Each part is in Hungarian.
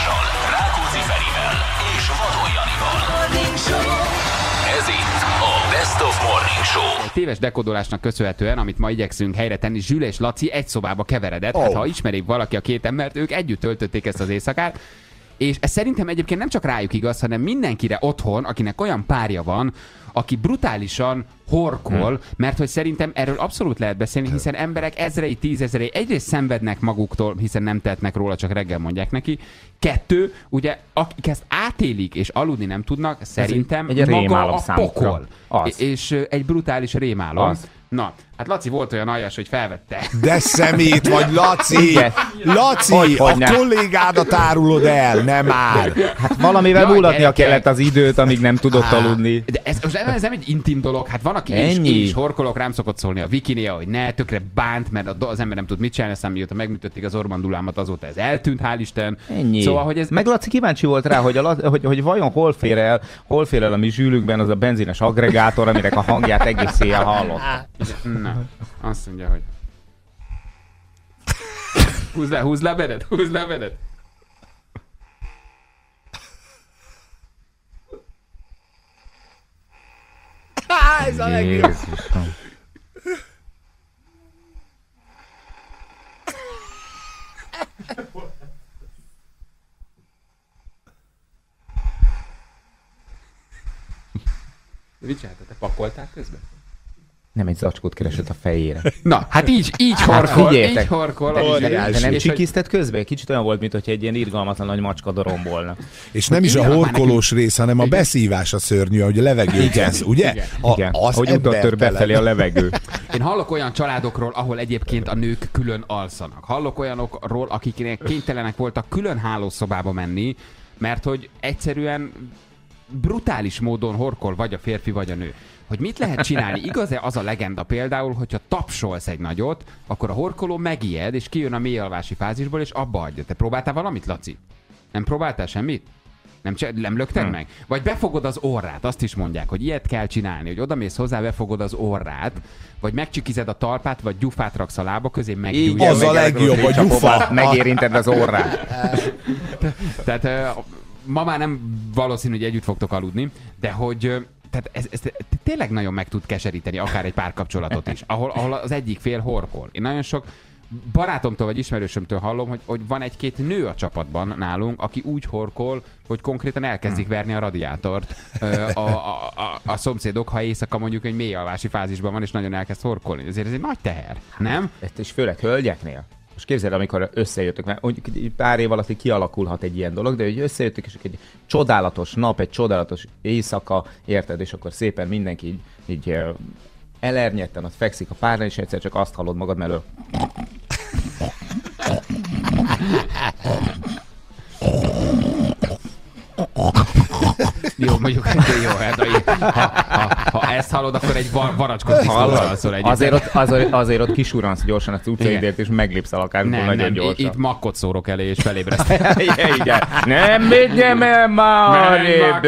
Andrással, Rákóczi Ferivel és Vadon Janival. Ez itt a Best of Morning Show. Egy téves dekódolásnak köszönhetően, amit ma igyekszünk helyre tenni, Zsül és Laci egy szobába keveredett. Hát ha ismerik valaki a két embert, ők együtt töltötték ezt az éjszakát. És ez szerintem egyébként nem csak rájuk igaz, hanem mindenkire otthon, akinek olyan párja van, aki brutálisan horkol, mert hogy szerintem erről abszolút lehet beszélni, hiszen emberek ezrei, tízezrei egyrészt szenvednek maguktól, hiszen nem tehetnek róla, csak reggel mondják neki. Kettő, ugye, akik ezt átélik és aludni nem tudnak, szerintem egy maga a számukra. pokol. És egy brutális rémálom. Az. Na, hát Laci volt olyan aljas, hogy felvette. De szemét vagy, Laci! Igen. Laci, Hogy a ne. kollégádat árulod el, nem már! Hát valamivel Jaj, múlatnia gyerekek. kellett az időt, amíg nem tudott aludni. De ez nem egy intim dolog, hát van, aki Ennyi. is horkolok, rám szokott szólni a Wikinél, hogy ne, tökre bánt, mert az ember nem tud mit csinálni, aztán mióta megműtötték az ormandulámat, azóta ez eltűnt, hál' Isten. Ennyi. Szóval, hogy ez... Meg Laci kíváncsi volt rá, hogy vajon hol fér el a mi zsűlükben az a benzines aggregátor, aminek a hangját egész éjjel hallott. Na, azt mondja, hogy... Húzd le a bedet. Ez a legjobb! Jézusom. Mit csináltad? Te pakoltál közben? Nem, egy zacskót keresett a fejére. Na, hát így horkol, figyeljetek. így horkol. De nem És csikizted közben? Kicsit olyan volt, mintha egy ilyen irgalmatlan nagy macska dorombolna. És nem is a horkolós rész, hanem a beszívás a szörnyű, hogy a levegőt vesz, ugye? Igen, Az hogy utat tör embertelen. befelé a levegő. Én hallok olyan családokról, ahol egyébként a nők külön alszanak. Hallok olyanokról, akiknek kénytelenek voltak külön hálószobába menni, mert hogy egyszerűen brutális módon horkol vagy a férfi, vagy a nő. Hogy mit lehet csinálni? Igaz-e az a legenda például, hogyha tapsolsz egy nagyot, akkor a horkoló megijed, és kijön a mélyalvási fázisból, és abba hagyja. Te próbáltál valamit, Laci? Nem próbáltál semmit? Nem lökted meg? Vagy befogod az orrát, azt is mondják, hogy ilyet kell csinálni, hogy odamész hozzá, befogod az orrát, vagy megcsikized a talpát, vagy gyufát raksz a lába közé, meggyújja. Az a legjobb, a gyufa. Megérinted az orrát. Tehát ma már nem valószínű, hogy együtt fogtok aludni, de hogy tehát ez tényleg nagyon meg tud keseríteni akár egy párkapcsolatot is, ahol az egyik fél horkol. Én nagyon sok barátomtól vagy ismerősömtől hallom, hogy van egy-két nő a csapatban nálunk, aki úgy horkol, hogy konkrétan elkezdik verni a radiátort a szomszédok, ha éjszaka mondjuk egy mélyalvási fázisban van, és nagyon elkezd horkolni. Ezért ez egy nagy teher, nem? És főleg hölgyeknél. Most képzeld, amikor összejöttök, mert mondjuk egy pár év alatt kialakulhat egy ilyen dolog, de hogy összejöttök, és egy csodálatos nap, egy csodálatos éjszaka, érted, és akkor szépen mindenki így elernyedten ott fekszik a párnál, és egyszer csak azt hallod magad mellől. Jó, mondjuk, jó, hát ha ezt hallod, akkor egy varacskot tisztulszal együtt. Azért ott kisurransz gyorsan a cuccaidért, és meglépsz a lakásból nagyon gyorsan. Itt makkot szórok elé, és felébresztem. Igen. Nem megyem el már,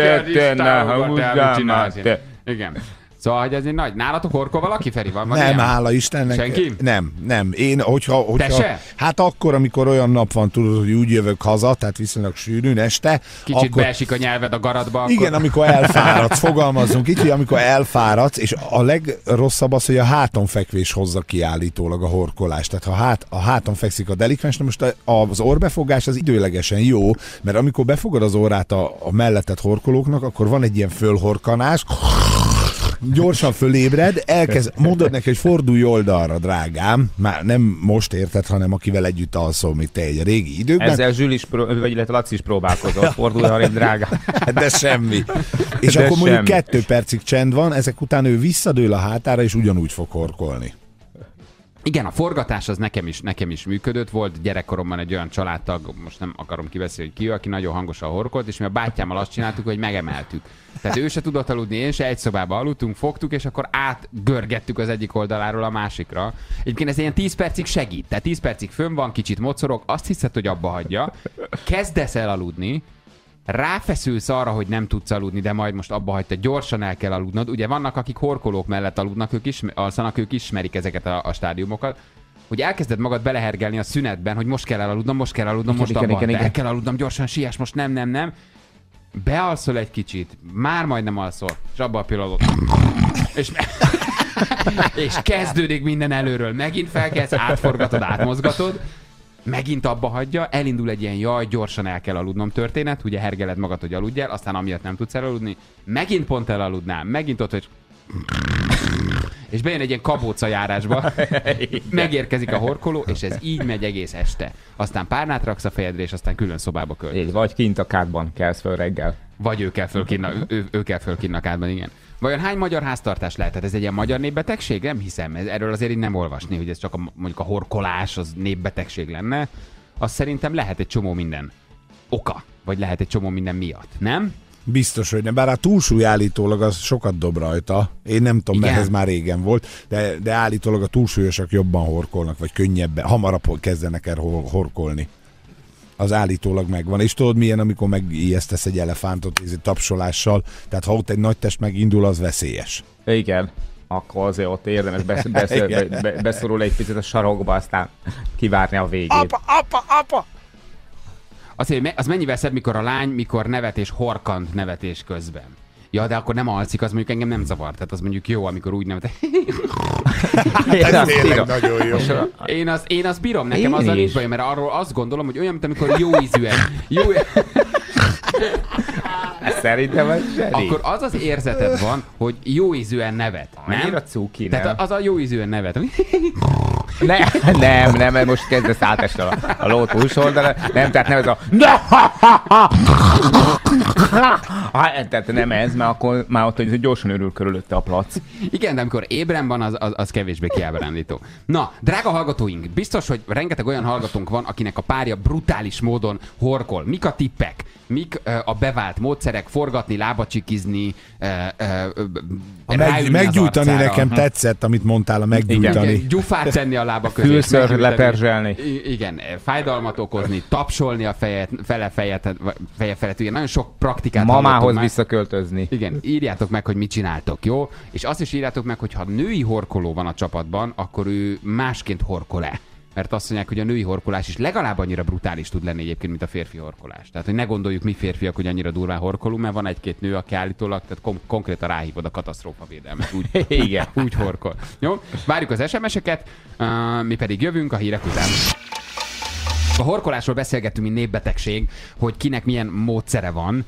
Igen. Szóval, hogy ez egy nagy... Nálatok horkol valaki, Feri? Van Nem, ilyen? hála Istennek. Senki? Nem. Én, hogyha Te se? hát akkor, amikor olyan nap van, tudod, hogy úgy jövök haza, tehát viszonylag sűrűn este. Kicsit akkor... beesik a nyelved a garatba, akkor... Igen, amikor elfáradsz, fogalmazzunk így, hogy amikor elfáradsz, és a legrosszabb az, hogy a hátonfekvés hozza ki állítólag a horkolást. Tehát ha a háton fekszik a delikvens, na most az orrbefogás az időlegesen jó, mert amikor befogad az orrát a mellettet horkolóknak, akkor van egy ilyen fölhorkanás, gyorsan fölébred, mondod neki, hogy fordulj oldalra, drágám. Már nem most érted, hanem akivel együtt alszol, mint te egy régi időkben. Ezzel Zsül is, vagy illetve Laci is próbálkozott. Fordulj arrébb, drágám. De semmi. És De akkor mondjuk semmi. 2 percig csend van, ezek után ő visszadől a hátára, és ugyanúgy fog horkolni. Igen, a forgatás az nekem is működött. Volt gyerekkoromban egy olyan családtag, most nem akarom kibeszélni, hogy ki, aki nagyon hangosan horkolt, és mi a bátyámmal azt csináltuk, hogy megemeltük. Tehát ő se tudott aludni, én se, egy szobába aludtunk, fogtuk, és akkor átgörgettük az egyik oldaláról a másikra. Egyébként ez ilyen 10 percig segít. Tehát 10 percig fönn van, kicsit mocorog, azt hiszed, hogy abba hagyja. Kezdesz el aludni, ráfeszülsz arra, hogy nem tudsz aludni, de majd most abba hagyta, gyorsan el kell aludnod. Ugye vannak, akik horkolók mellett aludnak, alszanak, ők ismerik ezeket a stádiumokat. hogy elkezded magad belehergelni a szünetben, hogy most kell elaludnom, most el kell aludnom, gyorsan siess, most nem. Bealszol egy kicsit, már majdnem alszol, és abba a pillanatban. És kezdődik minden előről. Megint felkelsz, átforgatod, átmozgatod, megint abba hagyja, elindul egy ilyen jaj, gyorsan el kell aludnom történet, ugye hergeled magad, hogy aludjál, aztán amiatt nem tudsz elaludni, megint pont elaludnál, megint ott, hogy és bejön egy ilyen kabóca járásba, megérkezik a horkoló, és ez így megy egész este. Aztán párnát raksz a fejedre, és aztán külön szobába költözöl. Vagy kint a kádban kelsz föl reggel. Vagy ő kell föl kint a kádban, igen. Vajon hány magyar háztartás lehet? Tehát ez egy ilyen magyar népbetegség? Nem hiszem. Erről azért így nem olvasni, hogy ez csak mondjuk a horkolás az népbetegség lenne. Azt szerintem lehet egy csomó minden oka, vagy lehet egy csomó minden miatt, nem? Biztos, hogy nem. Bár a túlsúly állítólag az sokat dob rajta. Én nem tudom, mert ez már régen volt, de állítólag a túlsúlyosak jobban horkolnak, vagy könnyebben, hamarabb kezdenek el horkolni. Az állítólag megvan. És tudod milyen, amikor megijesztesz egy elefántot tapsolással, tehát ha ott egy nagy test megindul, az veszélyes. Igen. Akkor azért ott érdemes beszorul egy picit a sarokba, aztán kivárni a végét. Apa! Azért, az mennyivel szebb, mikor a lány, mikor nevet és horkant nevetés közben. Ja, de akkor nem alszik, az mondjuk engem nem zavar. Tehát az mondjuk jó, amikor úgy nevet. Ez tényleg nagyon jó. Én azt bírom, nekem azzal nincs bajom, mert arról azt gondolom, hogy olyan, mint amikor jó ízűen. Szerintem ez zseni. Akkor az az érzeted van, hogy jó ízűen nevet. Nem? Annyira cuki, nem? Tehát az a jó ízűen nevet. Nem, mert most kezdesz átesni a ló túlsoldalra. Nem, tehát nem ez a... Tehát nem ez, mert akkor már ott hogy gyorsan örül körülötte a plac. Igen, de amikor ébren van, az kevésbé kiábrándító. Na, drága hallgatóink, biztos, hogy rengeteg olyan hallgatónk van, akinek a párja brutális módon horkol. Mik a tippek? Mik a bevált módszerek? Forgatni, lábacsikizni, meggyújtani nekem tetszett, amit mondtál, a meggyújtani. Igen, gyufát tenni a lába közé. Fülször leperzselni. Igen, fájdalmat okozni, tapsolni a feje felett. Igen, nagyon sok praktikát mamához visszaköltözni. Igen, írjátok meg, hogy mit csináltok, jó? És azt is írjátok meg, hogy ha női horkoló van a csapatban, akkor ő másként horkol-e? Mert azt mondják, hogy a női horkolás is legalább annyira brutális tud lenni egyébként, mint a férfi horkolás. Tehát, hogy ne gondoljuk mi férfiak, hogy annyira durván horkolunk, mert van egy-két nő, aki állítólag, tehát konkrétan ráhívod a katasztrófavédelmet. Igen. Úgy horkol. Jó? Várjuk az SMS-eket, mi pedig jövünk a hírek után. A horkolásról beszélgettünk, mint népbetegség, hogy kinek milyen módszere van,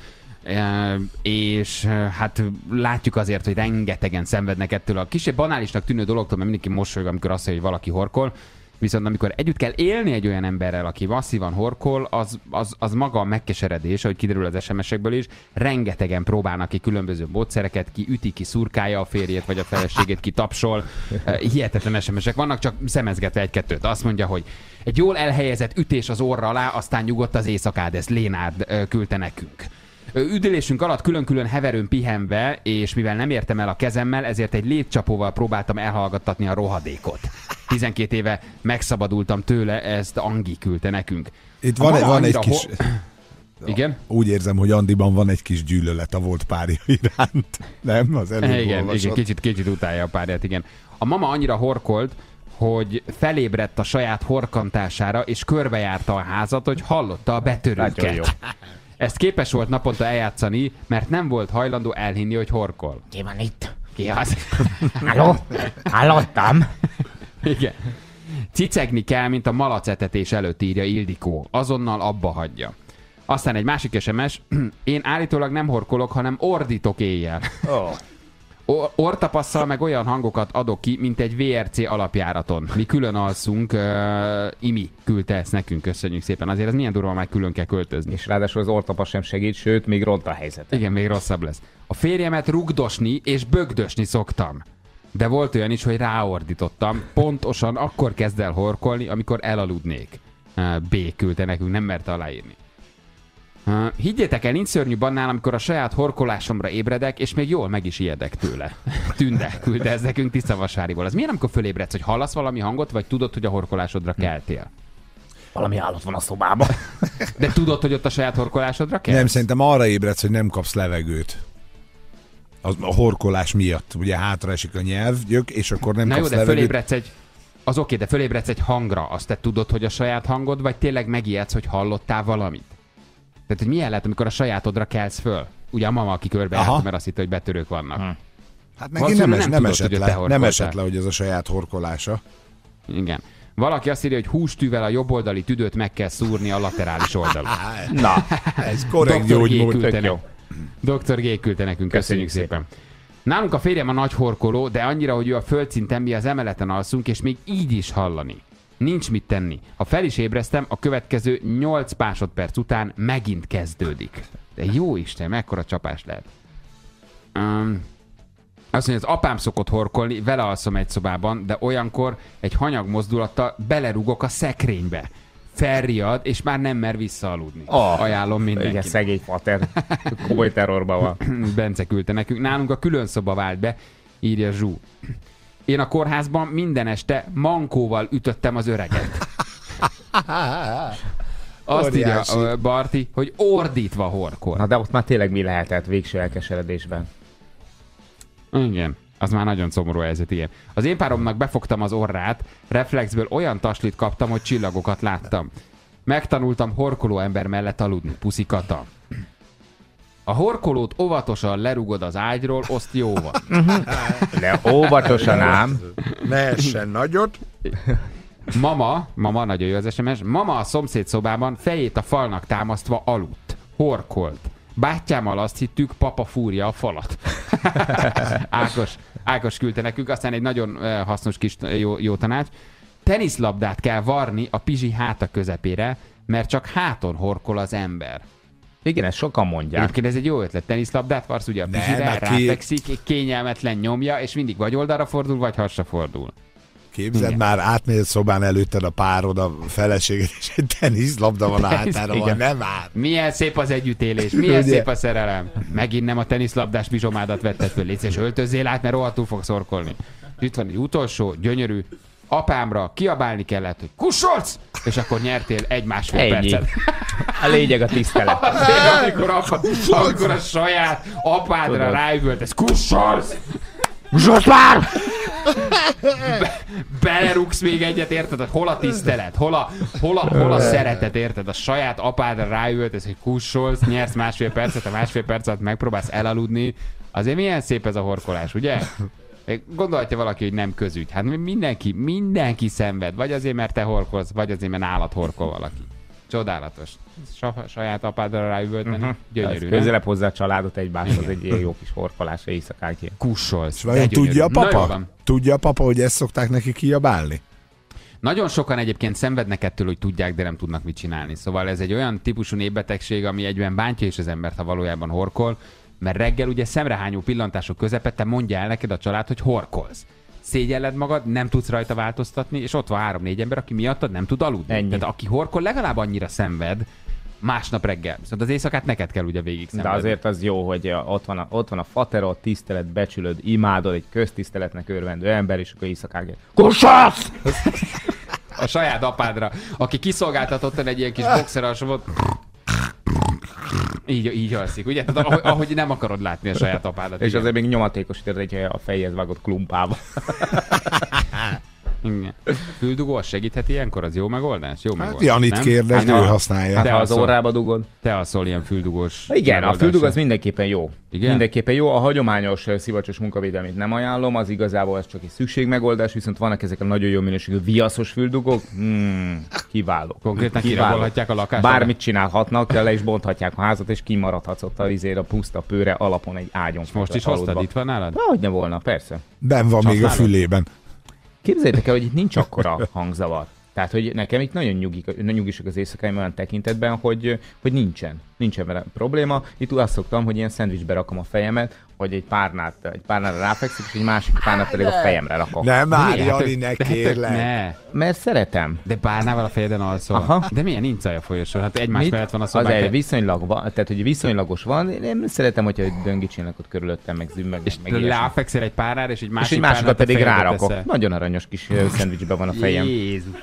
és hát látjuk azért, hogy rengetegen szenvednek ettől a kisebb banálisnak tűnő dologtól, mert mindenki mosolyog, amikor azt mondja, hogy valaki horkol. Viszont amikor együtt kell élni egy olyan emberrel, aki masszívan horkol, az maga a megkeseredés, ahogy kiderül az SMS-ekből is, rengetegen próbálnak ki különböző módszereket, ki üti, ki szurkálja a férjét vagy a feleségét, ki tapsol. Hihetetlen SMS-ek vannak, csak szemezgetve egy-kettőt. Azt mondja, hogy egy jól elhelyezett ütés az orra alá, aztán nyugodt az éjszakád, ezt Lénárd küldte nekünk. Üdülésünk alatt külön-külön heverőn pihenve, és mivel nem értem el a kezemmel, ezért egy létcsapóval próbáltam elhallgattatni a rohadékot. 12 éve megszabadultam tőle, ezt Angi küldte nekünk. Itt van egy kis... Igen? Úgy érzem, hogy Andiban van egy kis gyűlölet a volt párja iránt. Nem? Az igen, kicsit utálja a párját, igen. A mama annyira horkolt, hogy felébredt a saját horkantására, és körbejárta a házat, hogy hallotta a betörőket. Ezt képes volt naponta eljátszani, mert nem volt hajlandó elhinni, hogy horkol. Ki van itt? Ki az? Halló? Hallottam? Igen. Cicegni kell, mint a malacetetés előtt, írja Ildikó. Azonnal abba hagyja. Aztán egy másik SMS. Én állítólag nem horkolok, hanem ordítok éjjel. Ortapasszal meg olyan hangokat adok ki, mint egy VRC alapjáraton. Mi külön alszunk, Imi küldte ezt nekünk, köszönjük szépen. Azért ez milyen durva, már külön kell költözni. És ráadásul az ortapasz sem segít, sőt, még ront a helyzet. Igen, még rosszabb lesz. A férjemet rugdosni és bögdösni szoktam. De volt olyan is, hogy ráordítottam. Pontosan akkor kezd el horkolni, amikor elaludnék. B küldte nekünk, nem merte aláírni. Higgyétek el, nincs szörnyű bannál, amikor a saját horkolásomra ébredek, és még jól meg is ijedek tőle. Tünde küldte ez nekünk Tiszavasáriból. Az milyen, amikor fölébredsz, hogy hallasz valami hangot, vagy tudod, hogy a horkolásodra keltél? Valami állat van a szobában. De tudod, hogy ott a saját horkolásodra kelsz? Nem, szerintem arra ébredsz, hogy nem kapsz levegőt. A horkolás miatt. Ugye hátra esik a nyelvgyök, és akkor nem kapsz levegőt. Na jó, de fölébredsz egy... Az oké, de fölébredsz egy hangra, azt te tudod, hogy a saját hangod, vagy tényleg megijedsz, hogy hallottál valamit? Tehát, hogy milyen lehet, amikor a sajátodra kelsz föl? Ugye a mama, aki körbejárt, mert azt hitte, hogy betörők vannak. Hát neki nem esett le, hogy ez a saját horkolása. Igen. Valaki azt írja, hogy hústűvel a jobboldali tüdőt meg kell szúrni a laterális oldalon. Na, ez korrekt gyógymód. Dr. G. küldte nekünk, köszönjük szépen. Nálunk a férjem a nagy horkoló, de annyira, hogy ő a földszinten, mi az emeleten alszunk, és még így is hallani. Nincs mit tenni. Ha fel is ébreztem, a következő 8 másodperc után megint kezdődik. De jó Isten, mekkora csapás lehet. Azt mondja, az apám szokott horkolni, vele alszom egy szobában, de olyankor egy hanyag mozdulattal belerugok a szekrénybe. Felriad, és már nem mer visszaaludni. Ajánlom mindenkinek. Igen, szegény fater. Komoly terrorban van. Bence küldte nekünk. Nálunk a külön szoba vált be, írja Zsú. Én a kórházban minden este mankóval ütöttem az öreget. Azt írja Barti, hogy ordítva horkol. Na de ott már tényleg mi lehetett végső elkeseredésben? Igen, az már nagyon szomorú helyzet, igen. Az én páromnak befogtam az orrát, reflexből olyan taslit kaptam, hogy csillagokat láttam. Megtanultam horkoló ember mellett aludni, puszi Kata. A horkolót óvatosan lerugod az ágyról, oszt jóval. De óvatosan ám. Ne essen nagyot. Mama, nagyon jó az SMS, mama a szomszéd szobában fejét a falnak támasztva aludt. Horkolt. Bátyámmal azt hittük, papa fúrja a falat. Ákos küldte nekünk, aztán egy nagyon hasznos kis jó tanács. Teniszlabdát kell varni a pizsi háta közepére, mert csak háton horkol az ember. Igen, ezt sokan mondják. Egyébként ez egy jó ötlet. Teniszlabdát varsz, ugye a pizsire, ráfekszik, kényelmetlen nyomja, és mindig vagy oldalra fordul, vagy hasra fordul. Képzeld már, átmegy a szobán előtted a párod, a feleséged, és egy teniszlabda van a hátára, van, nem áll. Milyen szép az együttélés, milyen szép a szerelem. Megint nem a teniszlabdás bizsomádat vetted föl, légy és öltözzél át, mert rohadtul fogsz szorkolni. Itt van egy utolsó, gyönyörű. Apámra kiabálni kellett, hogy kussolsz! És akkor nyertél 1,5 percet. A lényeg a tisztelet. Amikor a saját apádra ráüvölt, ez kussolsz! Kussolsz már! Belerugsz még egyet, érted? Hol a tisztelet? Hol a szeretet, érted? A saját apádra ráüvölt, ez, hogy kussolsz, nyersz 1,5 percet, a 1,5 perc alatt megpróbálsz elaludni. Azért milyen szép ez a horkolás, ugye? Gondolhatja valaki, hogy nem közügy. Hát mindenki szenved. Vagy azért, mert te horkolsz, vagy azért, mert nálad horkol valaki. Csodálatos. Saját apádra ráüvölteni. Gyönyörű. Közelebb hozzá a családot egymáshoz, egy ilyen jó kis horkolás éjszakánként. Kussolsz. Vajon tudja a papa? Tudja a papa, hogy ezt szokták neki kiabálni? Nagyon sokan egyébként szenvednek ettől, hogy tudják, de nem tudnak mit csinálni. Szóval ez egy olyan típusú népbetegség, ami egyben bántja is az embert, ha valójában horkol, mert reggel ugye szemrehányó pillantások közepette mondja el neked a család, hogy horkolsz. Szégyelled magad, nem tudsz rajta változtatni, és ott van 3-4 ember, aki miattad nem tud aludni. Ennyi. Tehát aki horkol, legalább annyira szenved másnap reggel. Szóval az éjszakát neked kell ugye végig szenvedni. De azért az jó, hogy ott van a faterod, tisztelet, becsülöd, imádod, egy köztiszteletnek örvendő ember, és akkor éjszakánként kussolsz! A saját apádra, aki kiszolgáltatottan egy ilyen kis boxeralsomot, így alszik, ugye? Tehát, ahogy nem akarod látni a saját apádat. És azért még nyomatékosítod, hogy a fejhez vágott klumpába. Igen. Füldugó, az segíthet ilyenkor? Az jó megoldás? Jó megoldás. Janit kérdez, ő használja. Ha az órába dugod. Te alszol ilyen füldugós. Igen, a füldugó az mindenképpen jó. Igen? Mindenképpen jó. A hagyományos szivacsos munkavédelmét nem ajánlom, az igazából ez csak egy szükségmegoldás, viszont vannak ezek a nagyon jó minőségű viaszos füldugók. Kiváló. Konkrétan kirabolhatják a lakást. Bármit csinálhatnak, le is bonthatják a házat, és kimaradhatsz ott a puszta pőre alapon egy ágyon. Most is hoztad, itt van nálad? Hogy ne volna, persze. Ben van még a fülében. Képzeljétek el, hogy itt nincs akkora hangzavar. Tehát, hogy nekem itt nagyon nyugisak az éjszakáim olyan tekintetben, hogy nincsen vele probléma. Itt azt szoktam, hogy ilyen szendvicsbe rakom a fejemet, hogy egy párnára ráfekszik, és egy másik párnát pedig a fejemre rakom. Nem már, Jani, ne kérlek. Ne. Mert szeretem. De párnával a fejeden alszol. Aha. De milyen nincs a folyosó? Hát egymás mellett van a szobák. Az tehát, hogy viszonylagos van. Én szeretem, hogyha döngítsenek ott körülöttem, meg zümmög. És ráfekszel egy párnára, és egy másik másikat pedig rárakok. Nagyon aranyos kis szendvicsbe van a fejem. Jézus.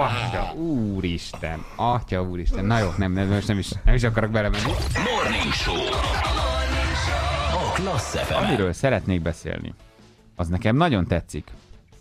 Atya úristen. Na jó, nem is akarok belemenni. Morning Show. A Klassz FM-en. Amiről szeretnék beszélni, az nekem nagyon tetszik.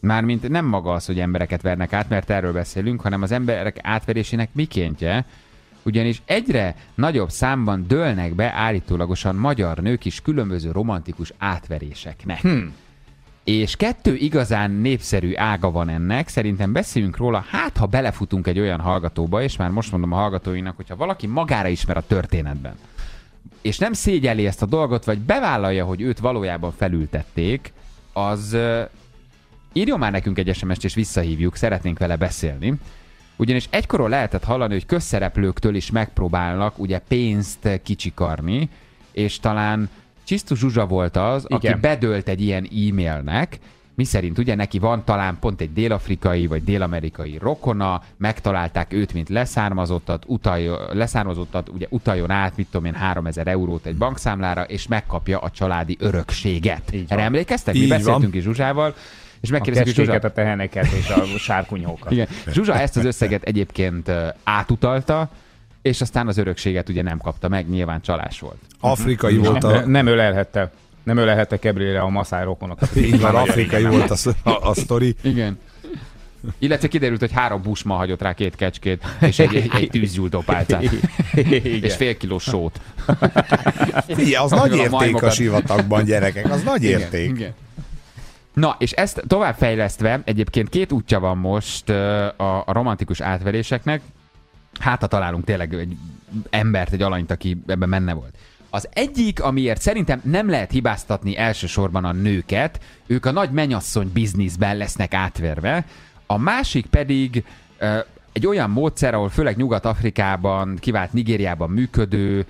Mármint nem maga az, hogy embereket vernek át, mert erről beszélünk, hanem az emberek átverésének mikéntje, ugyanis egyre nagyobb számban dőlnek be állítólagosan magyar nők is különböző romantikus átveréseknek. És 2 igazán népszerű ága van ennek, szerintem beszéljünk róla, hát ha belefutunk egy olyan hallgatóba, és már most mondom a hallgatóinak, hogyha valaki magára ismer a történetben, és nem szégyelli ezt a dolgot, vagy bevállalja, hogy őt valójában felültették, az írjon már nekünk egy SMS-t, és visszahívjuk, szeretnénk vele beszélni. Ugyanis egykoron lehetett hallani, hogy közszereplőktől is megpróbálnak ugye pénzt kicsikarni, és talán Csisztus Zsuzsa volt az, aki bedölt egy ilyen e-mailnek, miszerint ugye neki van talán pont egy dél-afrikai vagy dél-amerikai rokona, megtalálták őt, mint leszármazottat, ugye utaljon át, mit tudom én, 3000 eurót egy bankszámlára, és megkapja a családi örökséget. Erre emlékeztek? Mi beszéltünk is Zsuzsával, és megkérdezik, hogy Zsuzsa... a teheneket és a sárkunyhókat. Igen. Zsuzsa ezt az összeget egyébként átutalta, és aztán az örökséget ugye nem kapta meg, nyilván csalás volt. Afrikai volt a... Nem ölelhette Kebrére a maszáj rokonokat. Igen, afrikai volt a sztori. Igen. Illetve kiderült, hogy 3 bushma hagyott rá 2 kecskét, és egy tűzgyújtó pálcát. És fél kilós sót. Igen, az nagy érték a sivatagban, gyerekek, az nagy érték. Igen. Na, és ezt továbbfejlesztve, egyébként 2 útja van most a romantikus átveréseknek. Hát, ha találunk tényleg egy embert, egy alanyt, aki ebben benne volt. Az egyik, amiért szerintem nem lehet hibáztatni elsősorban a nőket, ők a nagy mennyasszony bizniszben lesznek átverve, a másik pedig egy olyan módszer, ahol főleg Nyugat-Afrikában, kivált Nigériában működő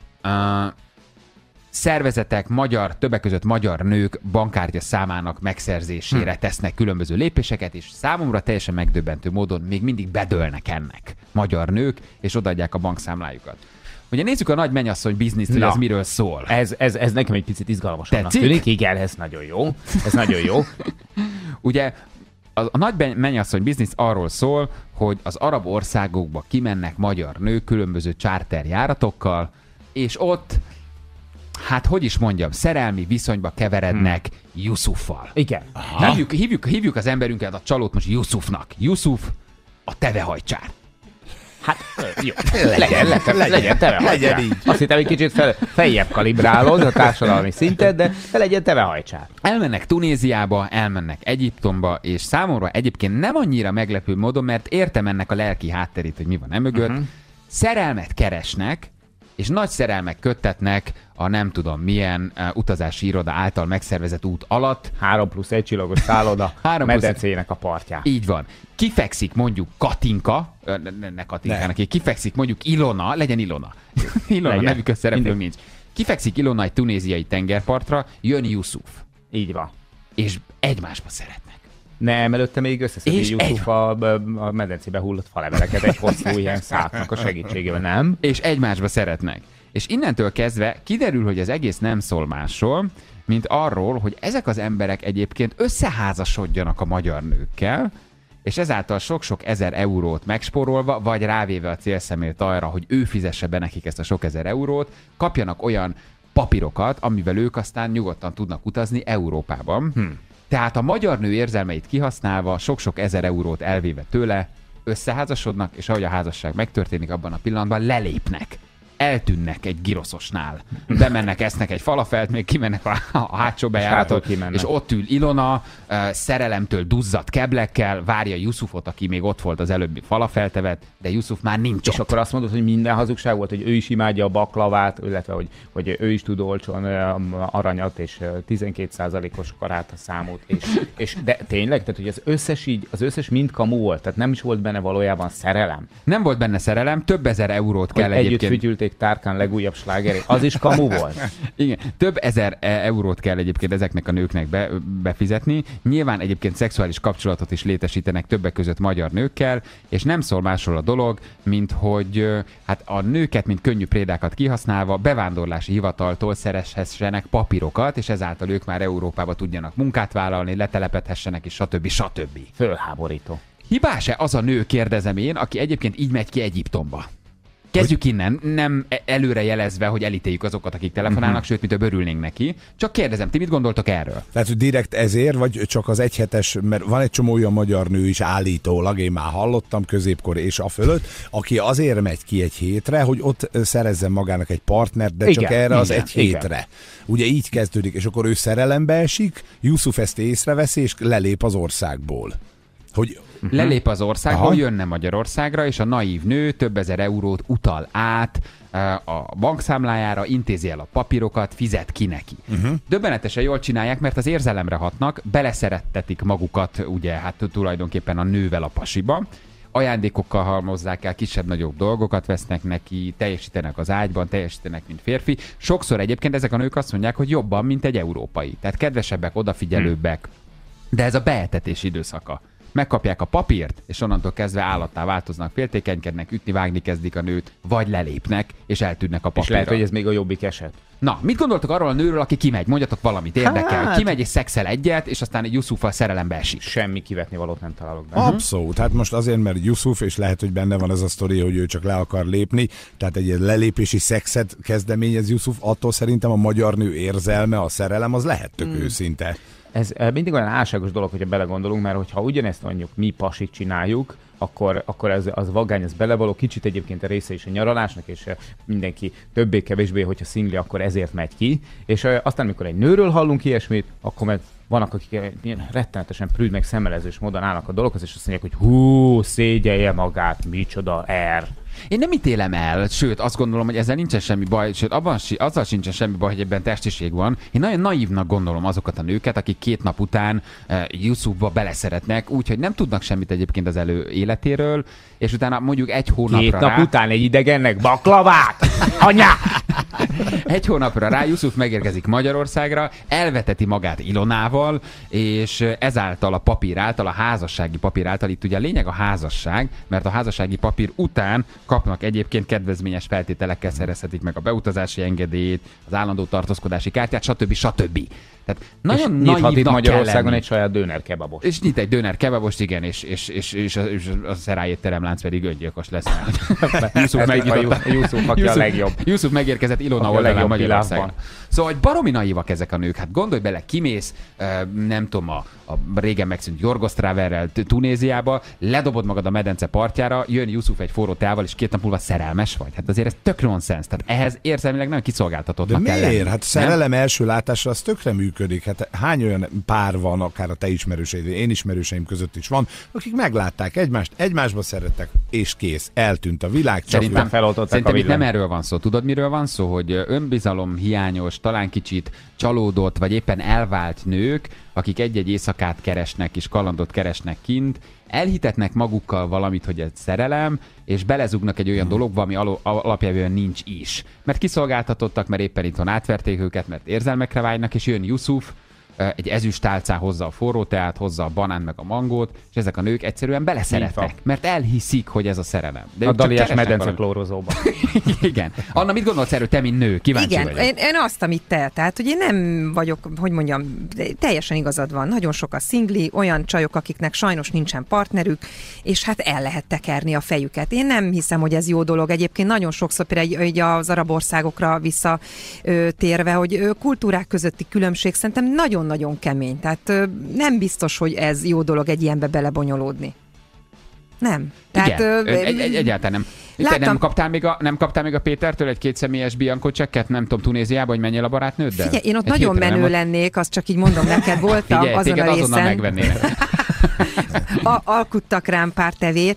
szervezetek, többek között magyar nők bankkártya számának megszerzésére tesznek különböző lépéseket, és számomra teljesen megdöbbentő módon még mindig bedőlnek ennek magyar nők, és odaadják a bankszámlájukat. Ugye nézzük a nagy mennyasszony bizniszt, hogy ez miről szól. Ez nekem egy picit izgalmasabbnak tűnik. Igen, ez nagyon jó. Ez nagyon jó. Ugye a nagy mennyasszony biznisz arról szól, hogy az arab országokba kimennek magyar nők különböző charterjáratokkal, és ott hát hogy is mondjam, szerelmi viszonyba keverednek Yusuffal. Igen. Hívjuk az emberünket, a csalót most Yusufnak. Yusuf a tevehajcsár. Hát jó. Legyen tevehajcsár. Legyen így. Azt hittem, egy kicsit feljebb kalibrálod a társadalmi szintet, de legyen tevehajcsár. Elmennek Tunéziába, elmennek Egyiptomba, és számomra egyébként nem annyira meglepő módon, mert értem ennek a lelki hátterét, hogy mi van emögött. Szerelmet keresnek, és nagy szerelmek köttetnek a nem tudom milyen utazási iroda által megszervezett út alatt. 3+1 csillagos szálloda medencének a partján. Így van. Kifekszik mondjuk Katinka, ne Katinkának, kifekszik mondjuk Ilona, legyen Ilona. Ilona nevű közszereplő nincs. Kifekszik Ilona egy tunéziai tengerpartra, jön Yusuf. Így van. És egymásba szeretnek. Nem, előtte még összeszedi Yusuf a medencébe hullott faleveleket egy hosszú ilyen szálknak a segítségével, nem? És egymásba szeretnek. És innentől kezdve kiderül, hogy az egész nem szól másról, mint arról, hogy ezek az emberek egyébként összeházasodjanak a magyar nőkkel, és ezáltal sok-sok ezer eurót megspórolva, vagy rávéve a célszemét arra, hogy ő fizesse be nekik ezt a sok ezer eurót, kapjanak olyan papírokat, amivel ők aztán nyugodtan tudnak utazni Európában. Tehát a magyar nő érzelmeit kihasználva, sok-sok ezer eurót elvéve tőle, összeházasodnak, és ahogy a házasság megtörténik, abban a pillanatban lelépnek. Eltűnnek egy giroszosnál. Bemennek, esznek egy falafelt, még kimennek a hátsó bejáratot, és ott ül Ilona, szerelemtől duzzadt keblekkel, várja Yusufot, aki még ott volt az előbbi falafeltevet, de Yusuf már nincs és ott. akkor azt mondod, hogy minden hazugság volt, hogy ő is imádja a baklavát, illetve hogy ő is tud olcsón aranyat, és 12%-os karáta számot, és de tényleg, tehát hogy az összes mind kamu volt, tehát nem is volt benne valójában szerelem. Nem volt benne szerelem, több ezer eurót kell egyébként. Együtt fütyülték Tárkán legújabb slágerét. Az is kamu volt. Igen, több ezer eurót kell egyébként ezeknek a nőknek befizetni. Nyilván egyébként szexuális kapcsolatot is létesítenek többek között magyar nőkkel, és nem szól másról a dolog, mint hogy hát a nőket, mint könnyű prédákat kihasználva bevándorlási hivataltól szerezhessenek papírokat, és ezáltal ők már Európába tudjanak munkát vállalni, letelepedhessenek, és stb. Fölháborító. Hibás-e az a nő, kérdezem én, aki egyébként így megy ki Egyiptomba? Kezdjük innen, nem előre jelezve, hogy elítéljük azokat, akik telefonálnak, sőt, mitől örülnénk neki. Csak kérdezem, ti mit gondoltok erről? Tehát, hogy direkt ezért, vagy csak az egyhetes, mert van egy csomó olyan magyar nő is állítólag, én már hallottam középkor és a fölött, aki azért megy ki egy hétre, hogy ott szerezzen magának egy partnert, de csak erre az egy hétre. Ugye így kezdődik, és akkor ő szerelembe esik, Yusuf ezt észreveszi, és lelép az országból. Hogy lelép az országból, jönne Magyarországra, és a naív nő több ezer eurót utal át a bankszámlájára, intézi el a papírokat, fizet ki neki. Döbbenetesen jól csinálják, mert az érzelemre hatnak, beleszerettetik magukat, ugye, hát tulajdonképpen a nővel a pasiba, ajándékokkal halmozzák el, kisebb-nagyobb dolgokat vesznek neki, teljesítenek az ágyban, teljesítenek, mint férfi. Sokszor egyébként ezek a nők azt mondják, hogy jobban, mint egy európai. Tehát kedvesebbek, odafigyelőbbek. De ez a beetetés időszaka. Megkapják a papírt, és onnantól kezdve állattá változnak, féltékenykednek, ütni, vágni kezdik a nőt, vagy lelépnek, és eltűnnek a papírra. És lehet, hogy ez még a jobbik eset. Na, mit gondoltok arról a nőről, aki kimegy? Mondjatok valamit, érdekel. Hát... Kimegy és szexel egyet, és aztán egy Yusuffal szerelembe esik. Semmi kivetni valót nem találok benne. Abszolút. Hát most azért, mert Yusuf, és lehet, hogy benne van ez a sztori, hogy ő csak le akar lépni, tehát egy ilyen lelépési szexet kezdeményez Yusuf, attól szerintem a magyar nő érzelme, a szerelem, az lehet tök őszinte. Ez mindig olyan álságos dolog, hogyha belegondolunk, mert hogyha ugyanezt mondjuk mi pasik csináljuk, akkor ez az vagány, ez belevaló, kicsit egyébként a része is a nyaralásnak, és mindenki többé-kevésbé, hogyha szingli, akkor ezért megy ki. És aztán, amikor egy nőről hallunk ilyesmit, akkor meg vannak, akik rettenetesen prűd meg szemmelezős módon állnak a dologhoz, és azt mondják, hogy hú, szégyelje magát, micsoda Én nem ítélem el, sőt azt gondolom, hogy ezzel nincsen semmi baj, sőt azzal sincsen semmi baj, hogy ebben testiség van. Én nagyon naívnak gondolom azokat a nőket, akik 2 nap után Yusufba beleszeretnek, úgyhogy nem tudnak semmit egyébként az életéről, és utána mondjuk 1 hónapra 2 nap után egy idegennek baklavát! Anya! 1 hónapra rá Yusuf megérkezik Magyarországra, elveteti magát Ilonával, és ezáltal a papír által, a házassági papír által, itt ugye a lényeg a házasság, mert a házassági papír után kapnak egyébként kedvezményes feltételekkel szerezhetik meg a beutazási engedélyt, az állandó tartózkodási kártyát, stb. Tehát nagyon naívnak itt Magyarországon egy saját dönerkebabos. És nyit egy dönerkebabost, igen, és a Szerály étteremlánc pedig öngyilkos lesz. Yusuf, aki a legjobb. Yusuf megérkezett Ilona oldalán Magyarországon. Szóval, hogy baromi naívak ezek a nők. Hát gondolj bele, kimész, nem tudom, a régen megszűnt Jorgos Traverrel Tunéziába, ledobod magad a medence partjára, jön Yusuf egy forró teával, és 2 nap múlva szerelmes vagy. Hát azért ez tök nonsens. Tehát ehhez érzelmileg nagyon kiszolgáltatottnak kell lenni. De miért? Hát szerelem első látásra az tökre működik. Hát hány olyan pár van, akár a te ismerőseid, én ismerőseim között is van, akik meglátták egymást, egymásba szerettek, és kész. Eltűnt a világ. Szerintem itt nem erről van szó. Tudod, miről van szó? Hogy önbizalom hiányos, talán kicsit csalódott, vagy éppen elvált nők, akik egy-egy éjszakát keresnek és kalandot keresnek kint, elhitetnek magukkal valamit, hogy ez szerelem, és belezugnak egy olyan dologba, ami alapjában nincs is. Mert kiszolgáltatottak, mert éppen itthon átverték őket, mert érzelmekre vágynak, és jön Yusuf, egy ezüstálcán hozza a forró teát, hozza a banánt meg a mangót, és ezek a nők egyszerűen beleszeretnek, mert elhiszik, hogy ez a szerelem. De a Daliás medence klórozóban. Igen. Anna, mit gondolsz erről, te, mint nő? Kíváncsi vagyok. Én azt, amit te, tehát, hogy én nem vagyok, hogy mondjam, teljesen igazad van. Nagyon sok a szingli, olyan csajok, akiknek sajnos nincsen partnerük, és hát el lehet tekerni a fejüket. Én nem hiszem, hogy ez jó dolog. Egyébként nagyon sokszor például az arab országokra visszatérve, hogy kultúrák közötti különbség szerintem nagyon-nagyon kemény. Tehát nem biztos, hogy ez jó dolog egy ilyenbe belebonyolódni. Nem. Tehát, igen, egyáltalán nem. Nem kaptál még a Pétertől egy 2 személyes Bianco csekket, nem tudom, Tunéziába, hogy menjél a barátnőddel? Figyelj, én ott nagyon menő lennék, azt csak így mondom neked, voltam azon a részen. Megvennének. Alkuttak rám pár tevér.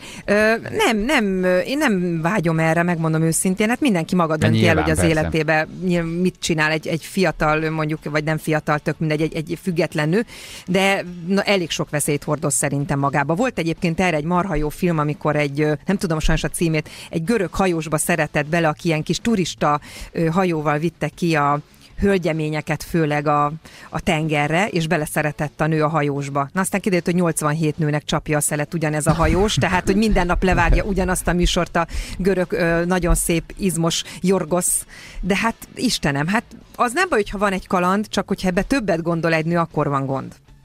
Én nem vágyom erre, megmondom őszintén. Hát mindenki maga dönti el, hogy az életében mit csinál egy fiatal, mondjuk, vagy nem fiatal, tök mindegy, egy független nő, de elég sok veszélyt hordoz szerintem magába. Volt egyébként erre egy marha jó film, amikor nem tudom sajnos a címét, egy görög hajósba szeretett bele, aki ilyen kis turista hajóval vitte ki a hölgyeményeket főleg a tengerre, és beleszeretett a nő a hajósba. Na aztán kiderült, hogy 87 nőnek csapja a szelet ugyanez a hajós, tehát, hogy minden nap levágja ugyanazt a műsort a görög nagyon szép, izmos Jorgos. De hát Istenem, hát az nem baj, hogyha van egy kaland, csak hogyha ebbe többet gondol egy nő, akkor van gond.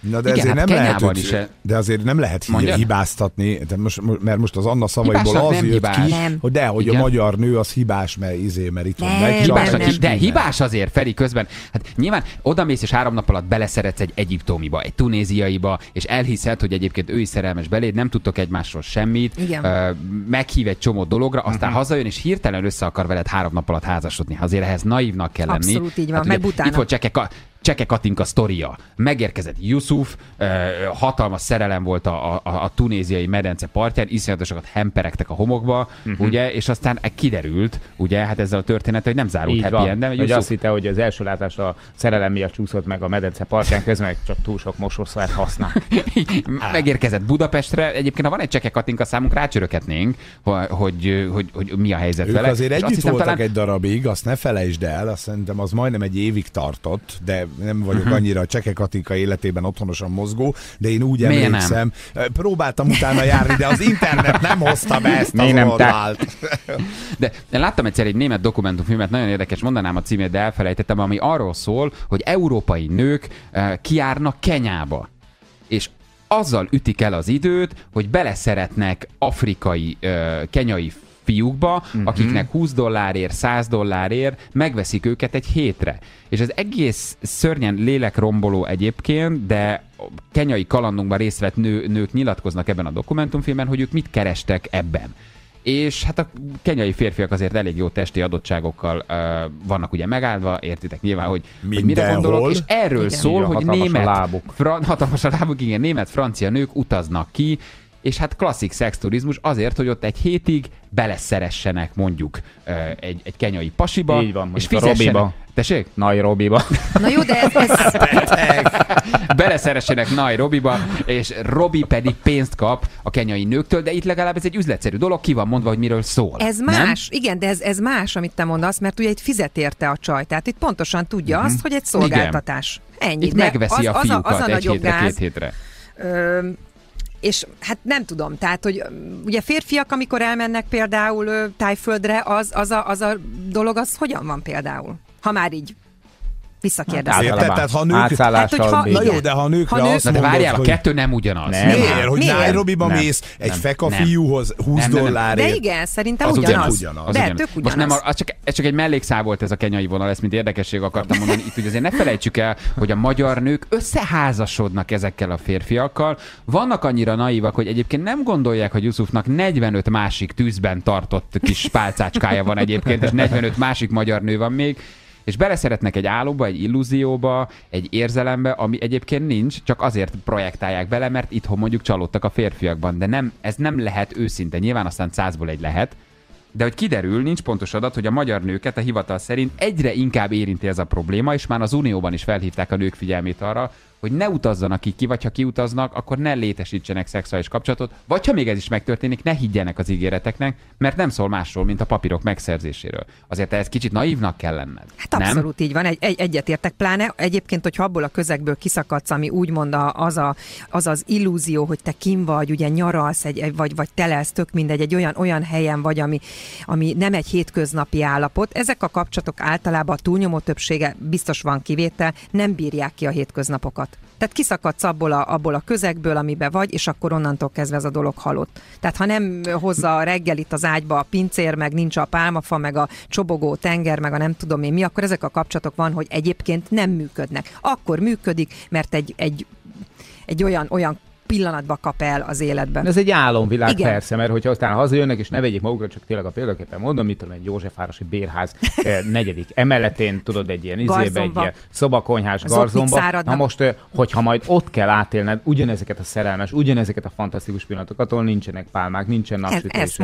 Na de, igen, ezért hát de azért nem lehet hibáztatni, mert most az Anna szavaiból az jött hibás. ki, hogy hogy a magyar nő az hibás, mert itt van meg. De hibás azért, Feri, közben. Hát nyilván odamész és 3 nap alatt beleszeretsz egy egyiptomiba, egy tunéziaiba, és elhiszed, hogy egyébként ő is szerelmes beléd, nem tudtok egymásról semmit, meghív egy csomó dologra, aztán hazajön, és hirtelen össze akar veled 3 nap alatt házasodni. Azért ehhez naívnak kell lenni. Abszolút így van, meg utána. Itt volt Cseke Katinka sztoria. Megérkezett Yusuf, hatalmas szerelem volt a tunéziai medence partján, iszonyatosokat hemperegtek a homokba, ugye, és aztán kiderült, ugye, hát ezzel a történet, hogy nem zárult happy end, de Yusuf... azt hitte, hogy az első látásra a szerelem miatt csúszott meg a medence partján, közben meg csak túl sok mosószert használ. Megérkezett Budapestre, egyébként ha van egy Cseke Katinka számunk, rácsöröketnénk, hogy mi a helyzet vele. Ők azért együtt voltak egy darabig, azt ne felejtsd el, azt szerintem az majdnem egy évig tartott, de nem vagyok annyira a Cseke Katinka életében otthonosan mozgó, de én úgy emlékszem, próbáltam utána járni, de az internet nem hozta be ezt az oldalt. De én láttam egyszer egy német dokumentumfilmet, nagyon érdekes, mondanám a címét, de elfelejtettem, ami arról szól, hogy európai nők kijárnak Kenyába. És azzal ütik el az időt, hogy beleszeretnek afrikai, kenyai fiúkba, akiknek $20, $100 megveszik őket egy hétre. És ez egész szörnyen lélekromboló egyébként, de kenyai kalandunkban részt vett nők nyilatkoznak ebben a dokumentumfilmben, hogy ők mit kerestek ebben. És hát a kenyai férfiak azért elég jó testi adottságokkal vannak ugye megáldva, értitek nyilván, hogy mire gondolok, és erről szól, hogy hatalmas a lábuk, igen, német-francia nők utaznak ki, és hát klasszik szexturizmus azért, hogy ott egy hétig beleszeressenek mondjuk egy kenyai pasiba, így van, és fizessenek. Tessék? Nairobiba. Na jó, de ez... Beleszeressenek Nairobiba, és Robi pedig pénzt kap a kenyai nőktől, de itt legalább ez egy üzletszerű dolog, ki van mondva, hogy miről szól. Ez más, igen, de ez más, amit te mondasz, mert ugye itt fizet érte a csaj, tehát itt pontosan tudja azt, hogy egy szolgáltatás. Igen. Ennyi. Itt megveszi a fiúkat egy hétre, gáz, 2 hétre. És hát nem tudom, tehát, hogy ugye férfiak, amikor elmennek például Tájföldre, az a dolog, az hogyan van például? Ha már így visszakérdezem. Tehát ha nők... Na jó, de ha nőkre azt mondod, de várjál, a kettő nem ugyanaz. Miért? Hogy Nairobiba mész egy feka fiúhoz $20. De igen, szerintem az ugyanaz. De tök ugyanaz. Most nem, ez csak egy mellékszál volt ez a kenyai vonal, ezt mint érdekesség akartam mondani. Itt ugye azért ne felejtsük el, hogy a magyar nők összeházasodnak ezekkel a férfiakkal. Vannak annyira naívak, hogy egyébként nem gondolják, hogy Yusufnak 45 másik tűzben tartott kis pálcácskája van egyébként, és 45 másik magyar nő van még. És beleszeretnek egy álomba, egy illúzióba, egy érzelembe, ami egyébként nincs, csak azért projektálják bele, mert itthon mondjuk csalódtak a férfiakban. De ez nem lehet őszinte. Nyilván aztán 100-ból egy lehet. De hogy kiderül, nincs pontos adat, hogy a magyar nőket a hivatal szerint egyre inkább érinti ez a probléma, és már az Unióban is felhívták a nők figyelmét arra, hogy ne utazzanak ki, vagy ha kiutaznak, akkor ne létesítsenek szexuális kapcsolatot, vagy ha még ez is megtörténik, ne higgyenek az ígéreteknek, mert nem szól másról, mint a papírok megszerzéséről. Azért ez kicsit naívnak kell lenned. Hát abszolút így van, egyetértek, pláne egyébként, hogy abból a közegből kiszakadsz, ami úgymond az illúzió, hogy te kim vagy, ugye nyaralsz, vagy telelsz, tök mindegy, egy olyan helyen vagy, ami nem egy hétköznapi állapot. Ezek a kapcsolatok általában a túlnyomó többsége, biztos van kivétel, nem bírják ki a hétköznapokat. Tehát kiszakadsz abból a közegből, amiben vagy, és akkor onnantól kezdve ez a dolog halott. Tehát ha nem hozza a reggelit az ágyba a pincér, meg nincs a pálmafa, meg a csobogó tenger, meg a nem tudom én mi, akkor ezek a kapcsolatok van, hogy egyébként nem működnek. Akkor működik, mert egy olyan pillanatba kap el az életben. Ez egy álomvilág, igen. Persze, mert hogyha aztán hazajönnek, és ne vegyék magukra, csak tényleg a példaképpen mondom, mit tudom, egy Józsefvárosi bérház 4. emeletén, tudod, egy ilyen izébe, egy ilyen szobakonyhás garzonba. Na most, hogyha majd ott kell átélned ugyanezeket a szerelmes, ugyanezeket a fantasztikus pillanatokat, ahol nincsenek pálmák, nincsen napsütés,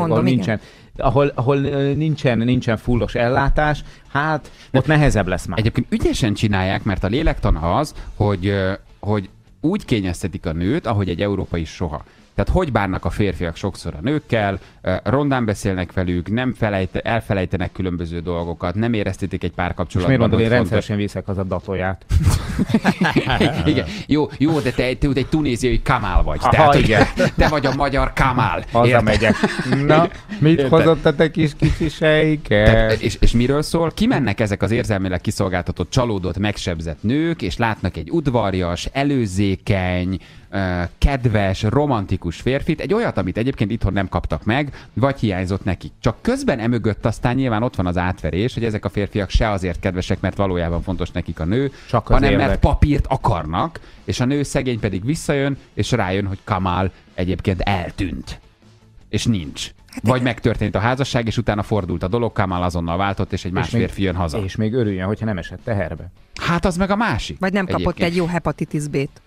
ahol nincsen fullos ellátás, hát ott nehezebb lesz már. Egyébként ügyesen csinálják, mert a lélektan az, hogy úgy kényeztetik a nőt, ahogy egy európai soha. Tehát hogy bánnak a férfiak sokszor a nőkkel, rondán beszélnek velük, elfelejtenek különböző dolgokat, nem éreztetik egy párkapcsolatban. És miért mondod, én rendszeresen viszek az a datóját? Igen. Jó, de te egy tunéziai Kamal vagy. Aha, tehát, igen. Te vagy a magyar Kamal. Hazamegyek. Na, mit hozott a te kis sejket? És miről szól? Kimennek ezek az érzelmileg kiszolgáltatott, csalódott, megsebzett nők, és látnak egy udvarjas, előzékeny, kedves, romantikus férfit, egy olyat, amit egyébként itthon nem kaptak meg, vagy hiányzott nekik. Csak közben emögött aztán nyilván ott van az átverés, hogy ezek a férfiak se azért kedvesek, mert valójában fontos nekik a nő, hanem mert papírt akarnak, és a nő szegény pedig visszajön, és rájön, hogy Kamal egyébként eltűnt. És nincs. Vagy megtörtént a házasság, és utána fordult a dolog, Kamal azonnal váltott, és egy más férfi jön haza. És még örüljön, hogyha nem esett teherbe. Hát az meg a másik. Vagy nem kapott egy jó hepatitis B-t.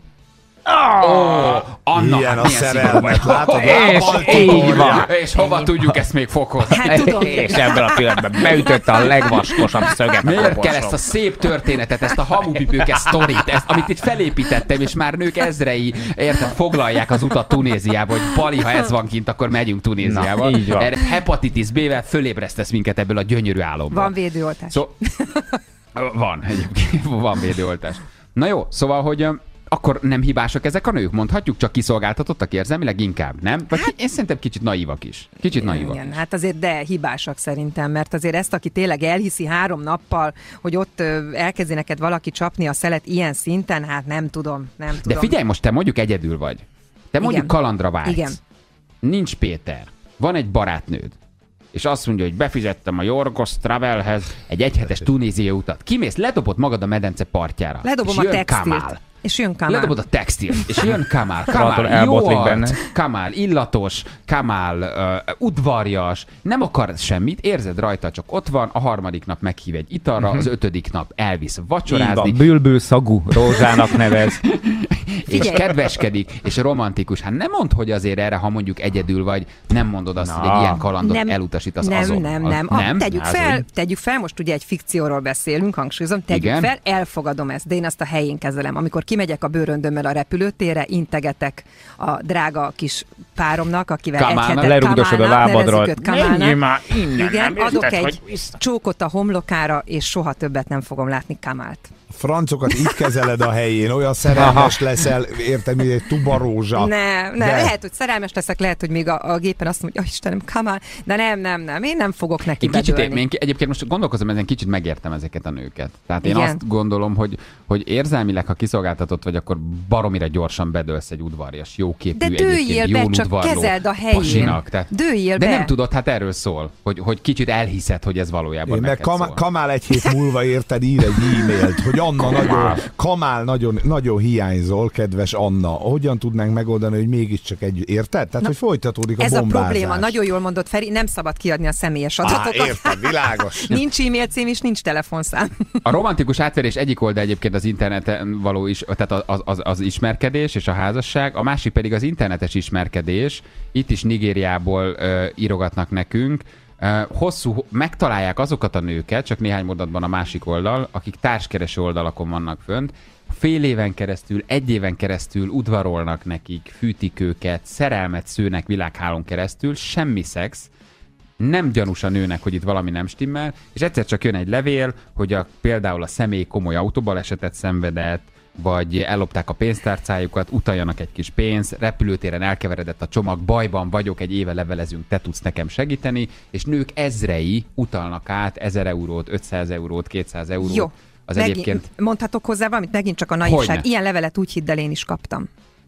Anna, ilyen hát a szerelmet, látod? És így van. És hova tudjuk ezt még fokozni? Hát tudom. És ebben a pillanatban beütötte a legvaskosabb szöget. Miért kell ezt a szép történetet, ezt a hamupipőke sztorit, amit itt felépítettem, és már nők ezrei, érted, foglalják az utat Tunéziába, hogy Bali, ha ez van kint, akkor megyünk Tunéziába. Na, így van. Erre hepatitis B-vel fölébresztesz minket ebből a gyönyörű álomból. Van védőoltás. Van, egyébként van védőoltás. Na jó, szóval, hogy akkor nem hibásak ezek a nők? Mondhatjuk, csak kiszolgáltatottak érzelmileg inkább, nem? Vagy én szerintem kicsit naívak is. Kicsit naívak. Igen, hát azért de hibásak szerintem, mert azért ezt, aki tényleg elhiszi 3 nappal, hogy ott elkezdi neked valaki csapni a szelet ilyen szinten, hát nem tudom. De figyelj, most te mondjuk egyedül vagy. Te mondjuk kalandra vágysz. Igen. Nincs Péter. Van egy barátnőd. És azt mondja, hogy befizettem a Yorgos Travelhez egy egyhetes Tunézia utat. Kimész, ledobod magad a medence partjára. Ledobom és a textilt. És jön Kamal. Ledobod a textil, és jön Kamal. Kamal jó arc, Kamal illatos, Kamal udvarjas, nem akar semmit, érzed rajta, csak ott van, a 3. nap meghív egy italra, az 5. nap elvisz vacsorázni. Bülbül szagú rózsának nevez. És kedveskedik, és romantikus. Hát nem mondd, hogy azért erre, ha mondjuk egyedül vagy, nem mondod azt, hogy egy ilyen kalandot elutasítasz azonnal. Nem. Tegyük fel, most ugye egy fikcióról beszélünk, hangsúlyozom, tegyük fel, elfogadom ezt, de én azt a helyén kezelem. Amikor kimegyek a bőröndömmel a repülőtérre, integetek a drága kis páromnak, akivel Kamálnak, lerugdosod a lábadról. Menjél már innen, igen, adok egy csókot a homlokára, és soha többet nem fogom látni Kamalt. Francokat így kezeled a helyén, olyan szerelmes leszel, érted, mint egy tubarózsa. Nem, lehet, hogy szerelmes leszek, lehet, hogy még a gépen azt mondja, hogy Istenem, Kamal, de nem, én nem fogok neki bedőlni. Én egyébként most gondolkozom, ezen kicsit megértem ezeket a nőket. Tehát én azt gondolom, hogy érzelmileg, ha kiszolgáltatott vagy, akkor baromira gyorsan bedőlsz egy udvarjas, jóképű, egyébként jól udvarló pasinak. Dőljél be. De nem tudod, hát erről szól, hogy kicsit elhiszed, hogy ez valójában neked szól. Kamál egy hét múlva érted, ír egy e-mailt, hogy Anna Kamál nagyon hiányzol, kedves Anna. Hogyan tudnánk megoldani, hogy mégiscsak érted? Tehát, hogy folytatódik a bombázás. Ez a probléma, nagyon jól mondott Feri, nem szabad kiadni a személyes adatokat. Érted, világos. Nincs e-mail cím és nincs telefonszám. A romantikus átverés egyik oldal egyébként az interneten való tehát az ismerkedés és a házasság, a másik pedig az internetes ismerkedés. Itt is Nigériából írogatnak nekünk. Megtalálják azokat a nőket, csak néhány mondatban a másik oldal, akik társkereső oldalakon vannak fönt, fél éven keresztül, 1 éven keresztül udvarolnak nekik, fűtik őket, szerelmet szőnek világhálón keresztül, semmi szex, nem gyanús a nőnek, hogy itt valami nem stimmel, és egyszer csak jön egy levél, hogy például a személy komoly autóbalesetet szenvedett, vagy ellopták a pénztárcájukat, utaljanak egy kis pénzt, repülőtéren elkeveredett a csomag, bajban vagyok, egy éve levelezünk, te tudsz nekem segíteni, és nők ezrei utalnak át 1000 eurót, 500 eurót, 200 eurót. Jó, az egyébként... mondhatok hozzá valamit? Megint csak a naivság. Hogyne. Ilyen levelet úgy hidd el, én is kaptam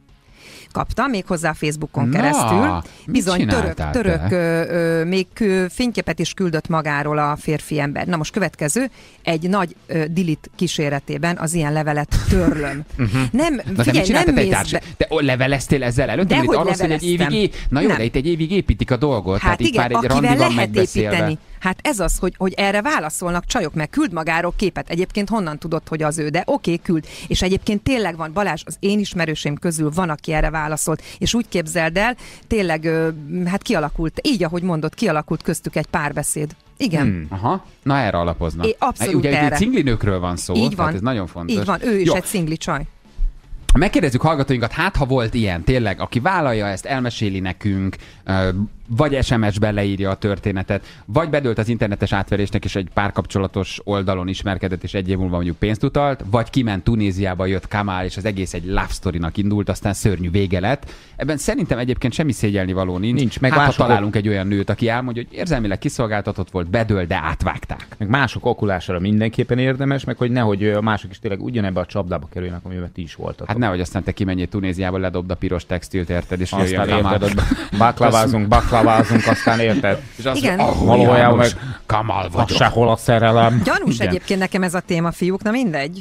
még hozzá a Facebookon keresztül. Bizony török még fényképet is küldött magáról a férfi ember. Na most következő, egy nagy delete kíséretében az ilyen levelet törlöm. Nem, figyelj, nem mész be. Te leveleztél ezzel előtt? De hogy leveleztem? Na jó, de itt egy évig építik a dolgot. Hát igen, itt már egy akivel lehet megbeszélve. építeni. Hát ez az, hogy erre válaszolnak csajok, meg küld magáról képet. Egyébként honnan tudod, hogy az ő, de oké, küld. És egyébként tényleg van, Balázs, az én ismerőseim közül van, aki erre válaszolt. És úgy képzeld el, tényleg, hát kialakult, így ahogy mondod, kialakult köztük egy párbeszéd. Igen. Aha. Na erre alapoznak. Abszolút ugye erre. Ugye cingli nőkről van szó, így van. ez nagyon fontos. Így van, ő is egy cingli csaj. Megkérdezzük hallgatóinkat, hát ha volt ilyen, tényleg, aki vállalja ezt, elmeséli nekünk, vagy SMS-ben leírja a történetet, vagy bedőlt az internetes átverésnek, és egy párkapcsolatos oldalon ismerkedett, és egy év múlva mondjuk pénzt utalt, vagy kiment Tunéziába, jött Kamal, és az egész egy love story-nak indult, aztán szörnyű vége lett. Ebben szerintem egyébként semmi szégyelni való nincs. Meg hát, ha találunk egy olyan nőt, aki elmondja, hogy érzelmileg kiszolgáltatott volt, bedől, de átvágták. Meg mások okulására mindenképpen érdemes, meg hogy nehogy a mások is tényleg ugyanebbe a csapdába kerüljenek, amiben ti is voltatok. Hát nehogy aztán te kimenjél Tunéziába, ledobd a piros textilt, érted, és aztán érted, baklavázunk, aztán érted. És azt igen. Valójában meg Kamal vagyok. sehol a szerelem. Gyanús Igen. egyébként nekem ez a téma, fiúk, na mindegy.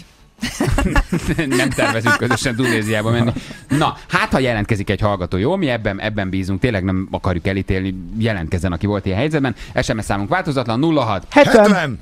Nem tervezünk közösen Tunéziába menni. Na, hát ha jelentkezik egy hallgató, jó? Mi ebben bízunk, tényleg nem akarjuk elítélni, jelentkezzen, aki volt ilyen helyzetben. SMS számunk változatlan 06 70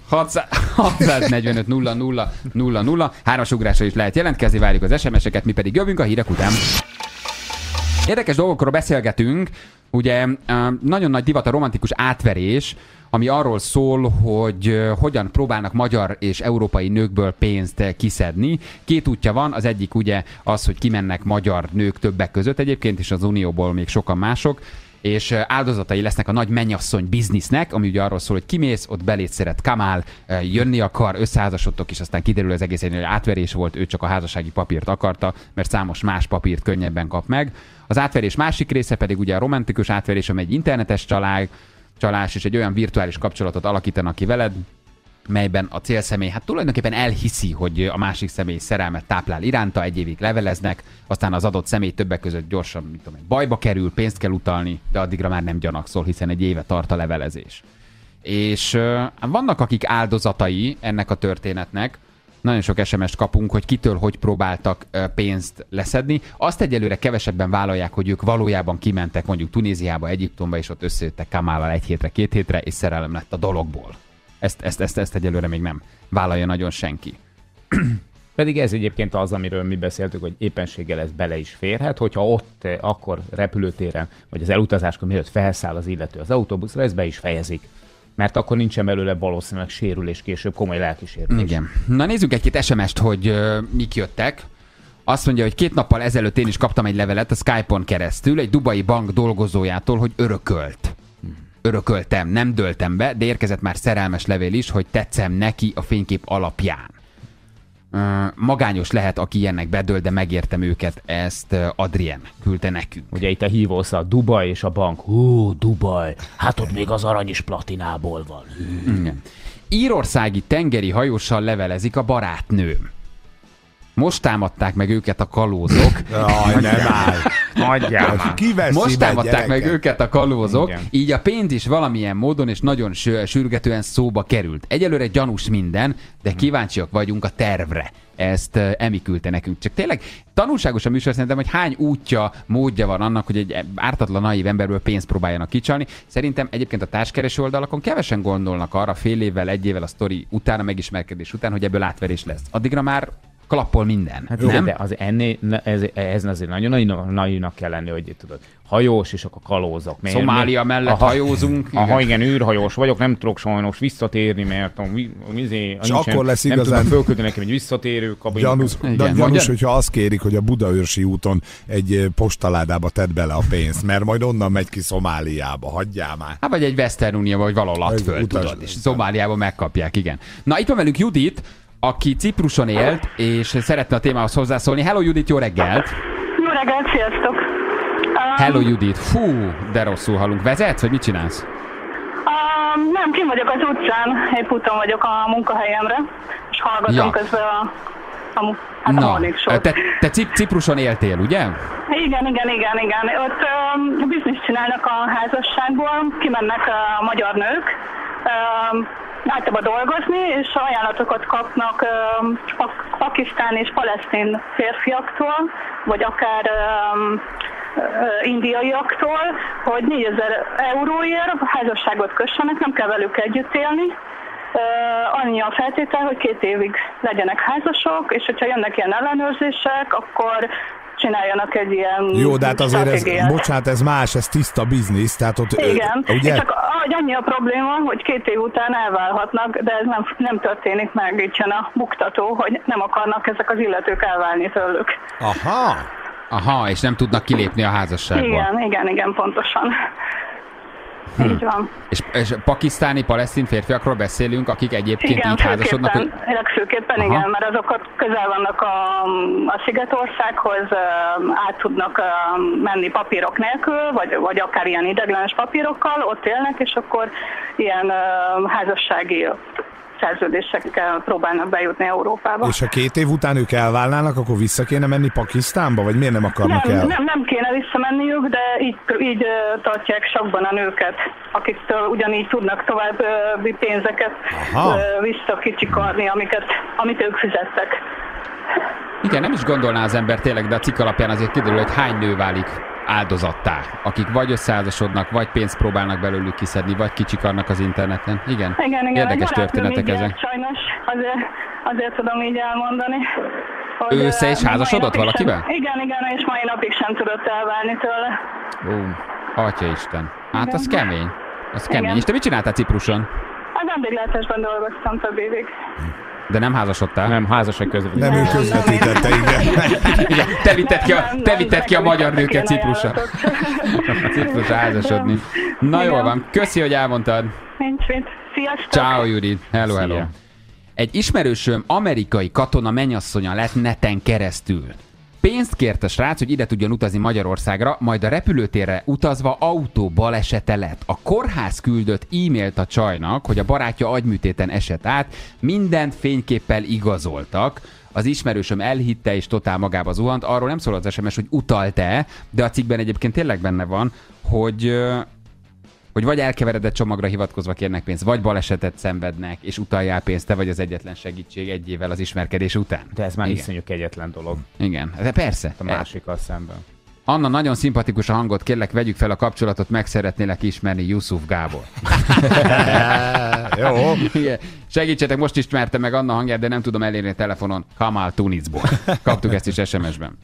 645 00 00. Hármas ugrásra is lehet jelentkezni, várjuk az SMS-eket, mi pedig jövünk a hírek után. Érdekes dolgokról beszélgetünk, ugye nagyon nagy divat a romantikus átverés, ami arról szól, hogy hogyan próbálnak magyar és európai nőkből pénzt kiszedni. Két útja van, az egyik ugye az, hogy kimennek magyar nők többek között egyébként, és az Unióból még sokan mások, és áldozatai lesznek a nagy mennyasszony biznisznek, ami ugye arról szól, hogy kimész, ott belét szeret Kamal, jönni akar, összeházasodtok, és aztán kiderül az egész egy átverés volt, ő csak a házassági papírt akarta, mert számos más papírt könnyebben kap meg. Az átverés másik része pedig ugye a romantikus átverés, amely egy internetes csalás, és egy olyan virtuális kapcsolatot alakítanak ki veled, melyben a célszemély hát tulajdonképpen elhiszi, hogy a másik személy szerelmet táplál iránta, egy évig leveleznek, aztán az adott személy többek között gyorsan, bajba kerül, pénzt kell utalni, de addigra már nem gyanakszol, hiszen egy éve tart a levelezés. És vannak, akik áldozatai ennek a történetnek, nagyon sok SMS-t kapunk, hogy kitől hogy próbáltak pénzt leszedni. Azt egyelőre kevesebben vállalják, hogy ők valójában kimentek mondjuk Tunéziába, Egyiptomba, és ott összejöttek Kamallal 1 hétre, 2 hétre, és szerelem lett a dologból. Ezt egyelőre még nem vállalja nagyon senki. Pedig ez egyébként az, amiről mi beszéltük, hogy éppenséggel ez bele is férhet, hogyha ott akkor repülőtéren, vagy az elutazáskor mielőtt felszáll az illető az autóbuszra, ez be is fejezik. Mert akkor nincsen belőle valószínűleg sérülés később, komoly lelkisérülés. Igen. Na nézzünk egy-két SMS-t, hogy mik jöttek. Azt mondja, hogy 2 nappal ezelőtt én is kaptam egy levelet a Skype-on keresztül egy dubai bank dolgozójától, hogy örököltem, nem döltem be, de érkezett már szerelmes levél is, hogy tetszem neki a fénykép alapján. Magányos lehet, aki ilyennek bedöl, de megértem őket, ezt Adrien küldte nekünk. Ugye itt a hívószó a Dubaj és a bank. Dubaj, hát ott még az arany is platinából van. Igen. Írországi tengeri hajóssal levelezik a barátnőm. Most támadták meg őket a kalózok. Jaj, nem áll. Adjál már. Most támadták meg őket a kalózok, Igen. így a pénz is valamilyen módon és nagyon sürgetően szóba került. Egyelőre gyanús minden, de kíváncsiak vagyunk a tervre. Ezt Emi küldte nekünk. Csak tényleg tanulságos a műsor, szerintem, hogy hány útja, módja van annak, hogy egy ártatlan naív emberből pénzt próbáljanak kicsalni. Szerintem egyébként a társkereső oldalakon kevesen gondolnak arra fél évvel, 1 évvel a sztori után, a megismerkedés után, hogy ebből átverés lesz. Addigra már klappol minden. Hát nem? De az ennél, ez azért nagyon naívnak kell lenni, hogy tudod, hajós és akkor kalózok. Szomália mellett hajózunk. Aha, igen, űrhajós vagyok, nem tudok sajnos visszatérni, mert és akkor lesz igazán... Nem tudom fölküldni nekem egy visszatérő kabinot. Gyanús, hogyha azt kérik, hogy a Budaörsi úton egy postaládába tedd bele a pénzt, mert majd onnan megy ki Szomáliába, hagyjál már. Hát vagy egy Western Unióba, vagy valahol latföld, tudod, és Szomáliába megkapják, igen. Na, itt van velünk Judit, aki Cipruson élt, és szeretne a témához hozzászólni. Hello Judit, jó reggelt! Jó reggelt, sziasztok! Hello Judit, fú, de rosszul hallunk. Vezetsz, vagy mit csinálsz? Nem, kim vagyok az utcán, épp úton vagyok a munkahelyemre, és hallgatom közben a Morning Show-t. Te Cipruson éltél, ugye? Igen. Ott bizniszt csinálnak a házasságból, kimennek a magyar nők, általában dolgozni, és ajánlatokat kapnak pakisztán és palesztin férfiaktól, vagy akár indiaiaktól, hogy 4000 euróért házasságot kössenek, nem kell velük együtt élni. Annyi a feltétel, hogy 2 évig legyenek házasok, és hogyha jönnek ilyen ellenőrzések, akkor csináljanak egy ilyen Jó, de hát azért stratégiát. bocsánat, ez más, ez tiszta biznisz, tehát ott... Igen, ugye? csak annyi a probléma, hogy 2 év után elválhatnak, de ez nem történik meg, így jön a buktató, hogy nem akarnak ezek az illetők elválni tőlük. Aha, és nem tudnak kilépni a házasságból. Igen, pontosan. Így van. És pakisztáni, palesztin férfiakról beszélünk, akik egyébként így házasodnak? Legfőképpen igen, mert azok közel vannak a Szigetországhoz, át tudnak menni papírok nélkül, vagy akár ilyen ideiglenes papírokkal, ott élnek, és akkor ilyen házassági szerződésekkel próbálnak bejutni Európába. És ha 2 év után ők elválnának, akkor vissza kéne menni Pakisztánba? Vagy miért nem akarnak el? Nem kéne visszamenniük, de így tartják sakban a nőket, akiktől ugyanígy tudnak további pénzeket visszakicsikarni, amit ők fizettek. Igen, nem is gondolná az ember tényleg, de a cikk alapján azért kiderül, hogy hány nő válik áldozattá, akik vagy összeházasodnak, vagy pénzt próbálnak belőlük kiszedni, vagy kicsikarnak az interneten. Igen, érdekes történetek ezek. Sajnos azért tudom így elmondani. Ő össze is házasodott valakivel? Igen, és mai napig sem tudott elválni tőle. Atyaisten. Hát az kemény. Az kemény. Igen. És te mit csináltál Cipruson? A vendéglátásban dolgoztam több évig. De nem házasodtál? Nem, házasság közvetített. Nem ő közvetítette, igen. Te vitted ki a magyar nőket Ciprusra. Ciprusra házasodni. Na jól van, köszi, hogy elmondtad. Nincs mit. Sziasztok! Ciao, Judit. Hello. Egy ismerősöm amerikai katona mennyasszonya lett neten keresztül. Pénzt kért a srác, hogy ide tudjon utazni Magyarországra, majd a repülőtérre utazva autó balesete lett. A kórház küldött e-mailt a csajnak, hogy a barátja agyműtéten esett át, mindent fényképpel igazoltak. Az ismerősöm elhitte és totál magába zuhant. Arról nem szól az SMS, hogy utalt-e, de a cikkben egyébként tényleg benne van, hogy vagy elkeveredett csomagra hivatkozva kérnek pénzt, vagy balesetet szenvednek, és utaljál pénzt, te vagy az egyetlen segítség 1 évvel az ismerkedés után. De ez már iszonyú kegyetlen dolog. Igen, de persze. A másikkal szemben. Anna, nagyon szimpatikus a hangod, kérlek, vegyük fel a kapcsolatot, meg szeretnélek ismerni Yusuf Gábor. Jó. Igen. Segítsetek, most ismertem meg Anna hangját, de nem tudom elérni a telefonon Kamal Tunisból. Kaptuk ezt is SMS-ben.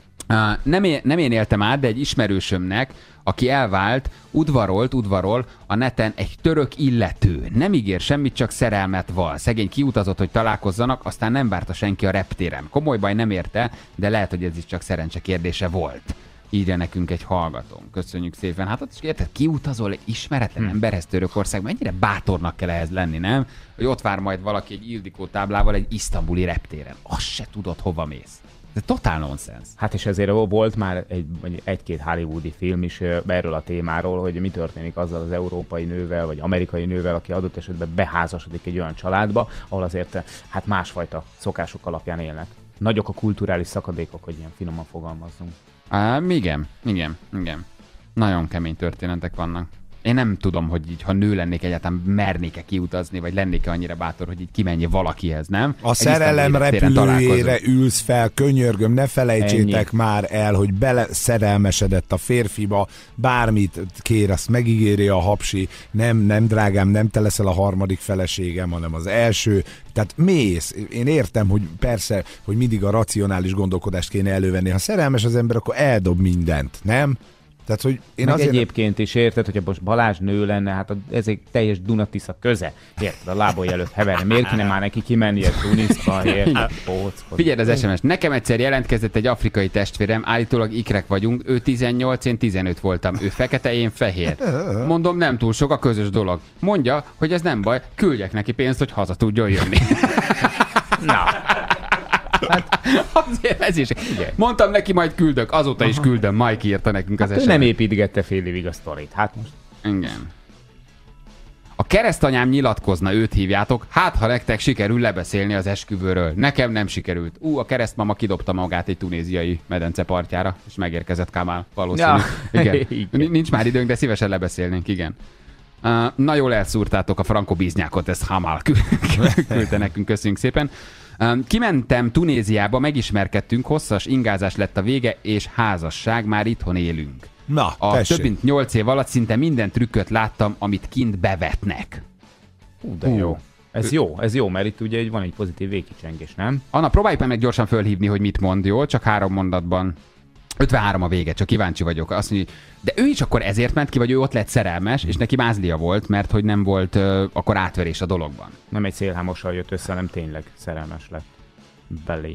Nem én éltem át, de egy ismerősömnek, aki elvált, udvarol a neten egy török illető. Nem ígér semmit, csak szerelmet val. Szegény kiutazott, hogy találkozzanak, aztán nem várta senki a reptéren. Komoly baj nem érte, de lehet, hogy ez is csak szerencse kérdése volt. Írja nekünk egy hallgatón. Köszönjük szépen. Hát ott is érted, kiutazol ismeretlen emberhez Törökországban, mennyire bátornak kell ehhez lenni, nem? Hogy ott vár majd valaki egy Ildikó táblával egy isztambuli reptéren. Azt se tudod, hova mész. Ez totál nonsens. Hát és ezért volt már egy-két hollywoodi film is erről a témáról, hogy mi történik azzal az európai nővel, vagy amerikai nővel, aki adott esetben beházasodik egy olyan családba, ahol azért hát másfajta szokások alapján élnek. Nagyok a kulturális szakadékok, hogy ilyen finoman fogalmazzunk. Igen. Nagyon kemény történetek vannak. Én nem tudom, hogy így, ha nő lennék, egyáltalán mernék-e kiutazni, vagy lennék-e annyira bátor, hogy így kimenj valakihez, nem? A szerelem repülőjére ülsz fel, könyörgöm, ne felejtsétek már el, hogy bele szerelmesedett a férfiba, bármit kér, azt megígéri a hapsi, nem drágám, nem te leszel a harmadik feleségem, hanem az első. Tehát mész. Én értem, hogy persze, hogy mindig a racionális gondolkodást kéne elővenni. Ha szerelmes az ember, akkor eldob mindent, nem? Tehát, hogy én meg egyébként is érted, hogyha most Balázs nő lenne, hát ez egy teljes Dunatisza köze. Érted, a lábai előtt heverni. Miért kéne már neki kimenni egy Tuniszba? Figyeld az SMS. Nekem egyszer jelentkezett egy afrikai testvérem, állítólag ikrek vagyunk, ő 18, én 15 voltam. Ő fekete, én fehér. Mondom, nem túl sok a közös dolog. Mondja, hogy ez nem baj, küldjek neki pénzt, hogy haza tudjon jönni. Na. Hát, azért ez is. Igen. Mondtam neki, majd küldök, azóta is küldöm. Mike írta nekünk az SMS-t. Nem építgette fél évig a sztorit. Hát most. Igen. A keresztanyám nyilatkozna, őt hívjátok, hát ha nektek sikerül lebeszélni az esküvőről. Nekem nem sikerült. A keresztmama kidobta magát egy tunéziai medence partjára, és megérkezett Kamal valószínű. Ja. Igen. Igen. Nincs már időnk, de szívesen lebeszélnénk, igen. Na jól elszúrtátok a Franco Biznyákot, ezt Hamal küldte nekünk, köszönjük szépen. Kimentem Tunéziába, megismerkedtünk, hosszas ingázás lett a vége, és házasság, már itthon élünk. Na, több mint 8 év alatt szinte minden trükköt láttam, amit kint bevetnek. De jó. Ez jó, mert itt ugye van egy pozitív végkicsengés, nem? Anna, próbáljuk meg gyorsan fölhívni, hogy mit mond, jó? Csak 3 mondatban. 53 a vége, csak kíváncsi vagyok. Azt mondja, de ő is akkor ezért ment ki, vagy ő ott lett szerelmes, és neki mázlia volt, mert hogy nem volt akkor átverés a dologban. Nem egy szélhámossal jött össze, hanem tényleg szerelmes lett belé.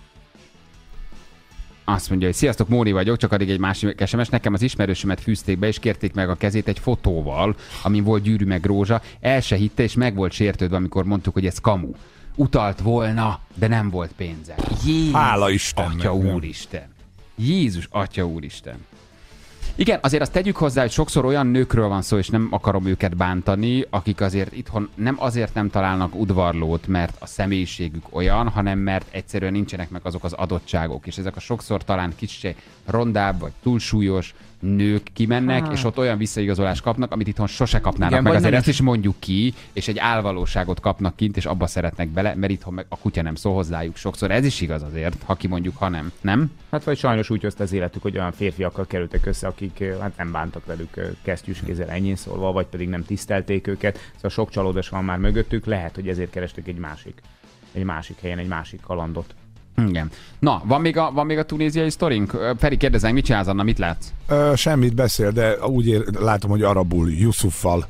Azt mondja, hogy sziasztok, Móni vagyok, csak addig egy másik SMS. Nekem az ismerősömet fűzték be, és kérték meg a kezét egy fotóval, amin volt gyűrű meg rózsa. El se hitte, és meg volt sértődve, amikor mondtuk, hogy ez kamu. Utalt volna, de nem volt pénze. Jézus, hála Isten, Atya Úristen. Jézus, Atya Úristen. Igen, azért azt tegyük hozzá, hogy sokszor olyan nőkről van szó, és nem akarom őket bántani, akik azért itthon nem azért nem találnak udvarlót, mert a személyiségük olyan, hanem mert egyszerűen nincsenek meg azok az adottságok. És ezek a sokszor talán kicsit rondább, vagy túlsúlyos nők kimennek, és ott olyan visszaigazolást kapnak, amit itthon sose kapnának. Igen, meg azért ezt is mondjuk ki, és egy álvalóságot kapnak kint, és abba szeretnek bele, mert itthon meg a kutya nem szól hozzájuk sokszor. Ez is igaz azért, ha kimondjuk, ha nem. Nem? Hát vagy sajnos úgy hozta az életük, hogy olyan férfiakkal kerültek össze, akik hát nem bántak velük kesztyűs kézzel, ennyi szólva, vagy pedig nem tisztelték őket. Szóval sok csalódás van már mögöttük, lehet, hogy ezért kerestek egy másik helyen, egy másik kalandot. Igen. Na, van még a tunéziai sztorink? Feri, kérdezem, mit csinálsz, Anna, mit látsz? Semmit beszél, de úgy látom, hogy arabul, Yusuffal.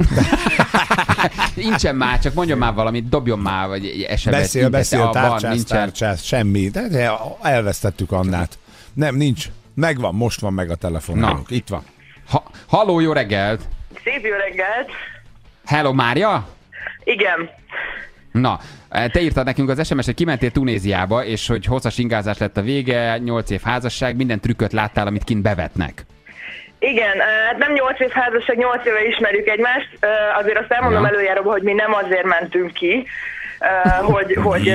Nincsen már, csak mondjon már valamit, dobjon már, vagy egy esetet. Beszél, tárcsász, semmi. De elvesztettük Annát. Nem, nincs. Megvan, most van meg a telefonálunk. Itt van. Halló, jó reggelt! Szép jó reggelt! Hello, Mária? Igen. Na, te írtad nekünk az SMS-t, hogy kimentél Tunéziába, és hogy hosszas ingázás lett a vége, 8 év házasság, minden trükköt láttál, amit kint bevetnek. Igen, hát nem 8 év házasság, 8 éve ismerjük egymást, azért azt elmondom előjáróban, hogy mi nem azért mentünk ki, hogy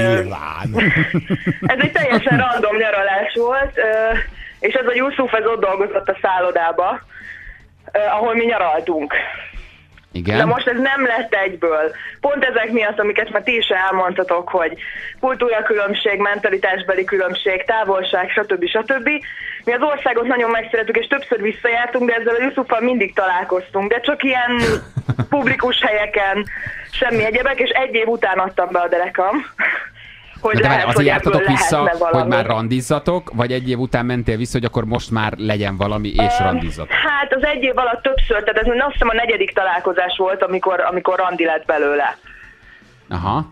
ez egy teljesen random nyaralás volt, és ez a Yusuf, ez ott dolgozott a szállodába, ahol mi nyaraltunk. Igen. De most ez nem lett egyből. Pont ezek miatt, amiket már ti is elmondtatok, hogy kultúrakülönbség, mentalitásbeli különbség, távolság, stb. Mi az országot nagyon megszeretük, és többször visszajártunk, de ezzel a Yusuffal mindig találkoztunk, de csak ilyen publikus helyeken, semmi egyebek, és 1 év után adtam be a derekam. Hogy de lehet, azért jártatok vissza, valami. hogy már randizzatok, vagy 1 év után mentél vissza, hogy akkor most már legyen valami, és randizzatok? Hát az 1 év alatt többször, tehát ez azt hiszem a 4. találkozás volt, amikor randi lett belőle. Aha.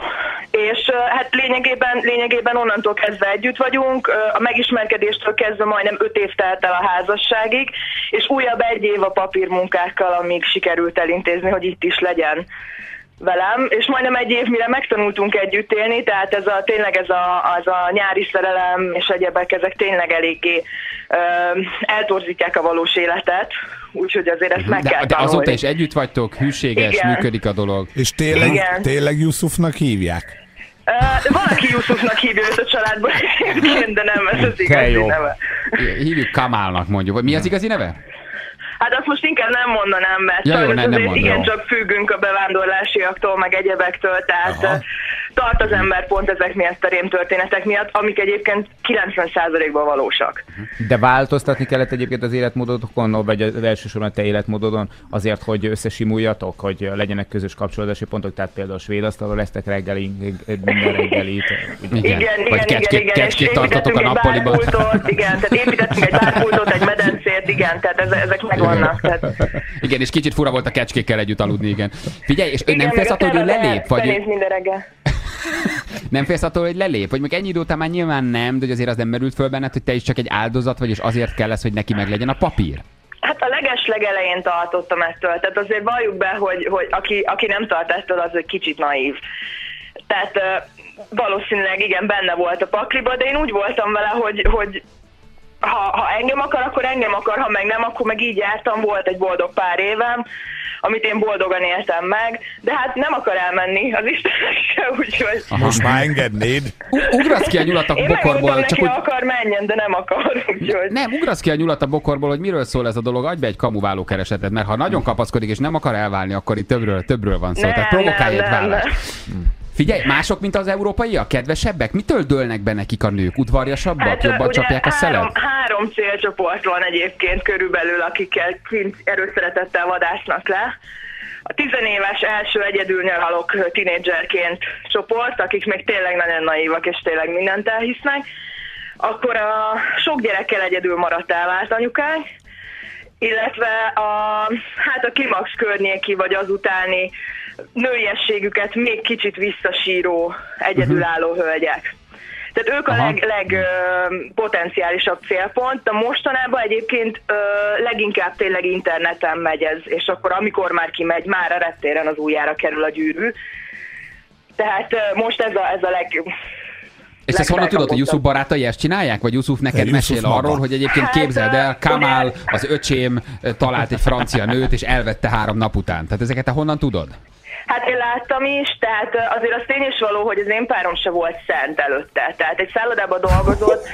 És hát lényegében onnantól kezdve együtt vagyunk, a megismerkedéstől kezdve majdnem 5 év telt el a házasságig, és újabb 1 év a papírmunkákkal, amíg sikerült elintézni, hogy itt is legyen velem, és majdnem 1 év, mire megtanultunk együtt élni, tehát tényleg ez a nyári szerelem és egyebek, ezek tényleg eléggé eltorzítják a valós életet, úgyhogy azért ezt meg kell tanulni. De azóta is együtt vagytok, hűséges, igen. Működik a dolog. És tényleg Yusufnak hívják? Van, aki Yusufnak hívja őt a családban, de nem, ez az igazi neve. Hívjuk Kamálnak mondjuk. Mi az igazi neve? Hát azt most inkább nem mondanám, mert azért igencsak függünk a bevándorlásiaktól, meg egyebektől, tehát tart az ember pont ezek miatt a rémtörténetek miatt, amik egyébként 90%-ban valósak. De változtatni kellett egyébként az életmódotokon, vagy az elsősorban a te életmódodon azért, hogy összesimuljatok, hogy legyenek közös kapcsolódási pontok, tehát például a svéd asztalról lesztek minden reggelit. Igen. Vagy kecskét tartotok a nappaliban. Igen, tehát építettünk egy bárpultot, egy medencét, igen, tehát ezek megvannak. Tehát... Igen, és kicsit fura volt a kecskékkel együtt aludni, igen. Figyelj, és nem félsz attól, hogy lelép? Vagy... minden reggel. Nem félsz attól, hogy lelép? Vagy még ennyi idő után már nyilván nem, de hogy azért az nem merült föl benned, hogy te is csak egy áldozat vagy, és azért kell lesz, hogy neki meg legyen a papír? Hát a legelején tartottam ettől. Tehát azért valljuk be, hogy aki nem tart ettől, az egy kicsit naív. Tehát valószínűleg igen, benne volt a pakliba, de én úgy voltam vele, hogy ha engem akar, akkor engem akar, ha meg nem, akkor meg így jártam, volt egy boldog pár évem, amit én boldogan éltem meg, de hát nem akar elmenni az Istennek se, úgyhogy... Most már engednéd. Ugrasz ki a nyulat a bokorból. Én neki, akar menjen, de nem akar, úgyhogy... Nem, ugrasz ki a nyulat a bokorból, hogy miről szól ez a dolog, adj be egy kamuváló keresetet, mert ha nagyon kapaszkodik és nem akar elválni, akkor itt többről van szó, tehát provokálj egy választ. Figyelj, mások, mint az európaiak? Kedvesebbek? Mitől dőlnek be nekik a nők? Udvarjasabbak? Hát, jobban csapják a szelet? 3 célcsoport van egyébként körülbelül, akikkel erőszeretettel vadásznak le. A 10 éves első egyedül nyaralók tínédzserként csoport, akik még tényleg nagyon naívak és tényleg mindent elhisznek. akkor a sok gyerekkel egyedül maradt elvált anyukánk, illetve a klimax környéki vagy azutáni nőiességüket még kicsit visszasíró egyedülálló hölgyek. Tehát ők a legpotenciálisabb célpont, de mostanában egyébként leginkább tényleg interneten megy ez, és akkor amikor már kimegy, már a reptéren az ujjára kerül a gyűrű. Tehát most ez a legjobb. És ezt honnan tudod, hogy Yusuf barátai ezt csinálják? Vagy Yusuf neked mesél arról, hogy egyébként képzeld el, Kamal, az öcsém talált egy francia nőt, és elvette 3 nap után. Tehát ezeket te honnan tudod? Hát én láttam is, tehát azért az tény is való, hogy az én párom se volt szent előtte. Tehát egy szállodában dolgozott.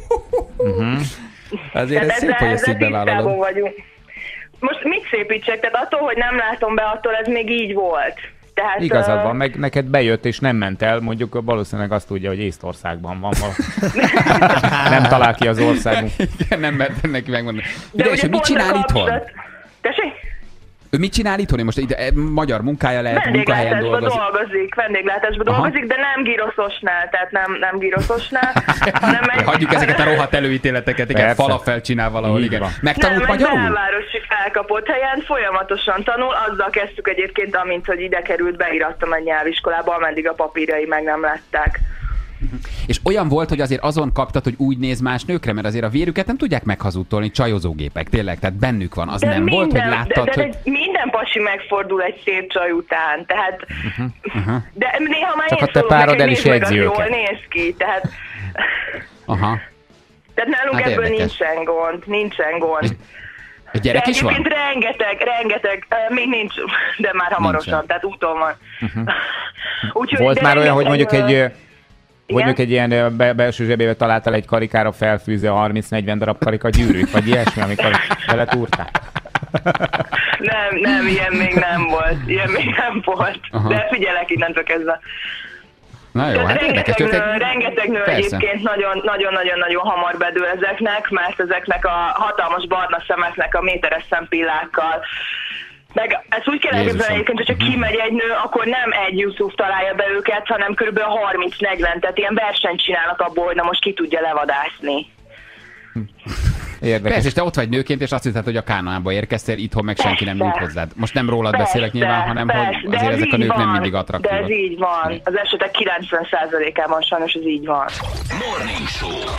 Azért ez szép, hogy ezt így bevállalod. Most mit szépítsek? Tehát attól, hogy nem látom be, attól ez még így volt. Tehát, igazad van, meg neked bejött és nem ment el, mondjuk valószínűleg azt tudja, hogy Észtországban van valami. Nem talál ki az országunk. Igen, nem mert neki megmondani. De és mit csinál itthon? Tessék? Ő mit csinál itthon? Most ide, magyar munkája lehet, munkahelyen dolgozik. Vendéglátásban dolgozik, de nem gyroszosnál, tehát nem gyroszosnál, hanem hagyjuk ezeket a rohadt előítéleteket, igen, falafel csinál valahol, igen. Megtanult magyarul? Nem, egy belvárosi felkapott helyen folyamatosan tanul, azzal kezdtük egyébként, amint, hogy ide került, beirattam egy nyelviskolába, ameddig a papírjai meg nem lettek. És olyan volt, hogy azért azon kaptad, hogy úgy néz más nőkre, mert azért a vérüket nem tudják meghazudtolni, csajozógépek, tényleg, tehát bennük van. Az de nem volt, hogy láttad, hogy... minden pasi megfordul egy szép csaj után, tehát... De néha már csak én szólom neked, nézd meg, az jól néz ki, tehát... Tehát nálunk ebből nincsen gond. A gyerek is van? Rengeteg, még nincs, de már hamarosan, tehát úton van. Volt már olyan, hogy mondjuk egy ilyen belső zsebébe találtál egy karikára felfűzve 30-40 darab karika gyűrűt, vagy ilyesmi, amikor vele túrtál? Nem, ilyen még nem volt. De figyelek innentől kezdve. Na jó, hát rengeteg nő egyébként nagyon-nagyon hamar bedől ezeknek, mert ezeknek a hatalmas barna szemeknek a méteres szempillákkal. Meg ezt úgy kell elképzelni egyébként, hogyha kimegy egy nő, akkor nem egy Yusuf találja be őket, hanem kb. 30-40, tehát ilyen versenyt csinálnak abból, hogy na most ki tudja levadászni. Érdekes. Persze, és te ott vagy nőként, és azt hiszed, hogy a Kánaánba érkeztél, itthon meg senki nem nyújt hozzád. Most nem rólad beszélek nyilván, hanem hogy azért ezek a nők nem mindig attraktívak. De ez így van. Az esetek 90%-ában sajnos ez így van. Morning Show.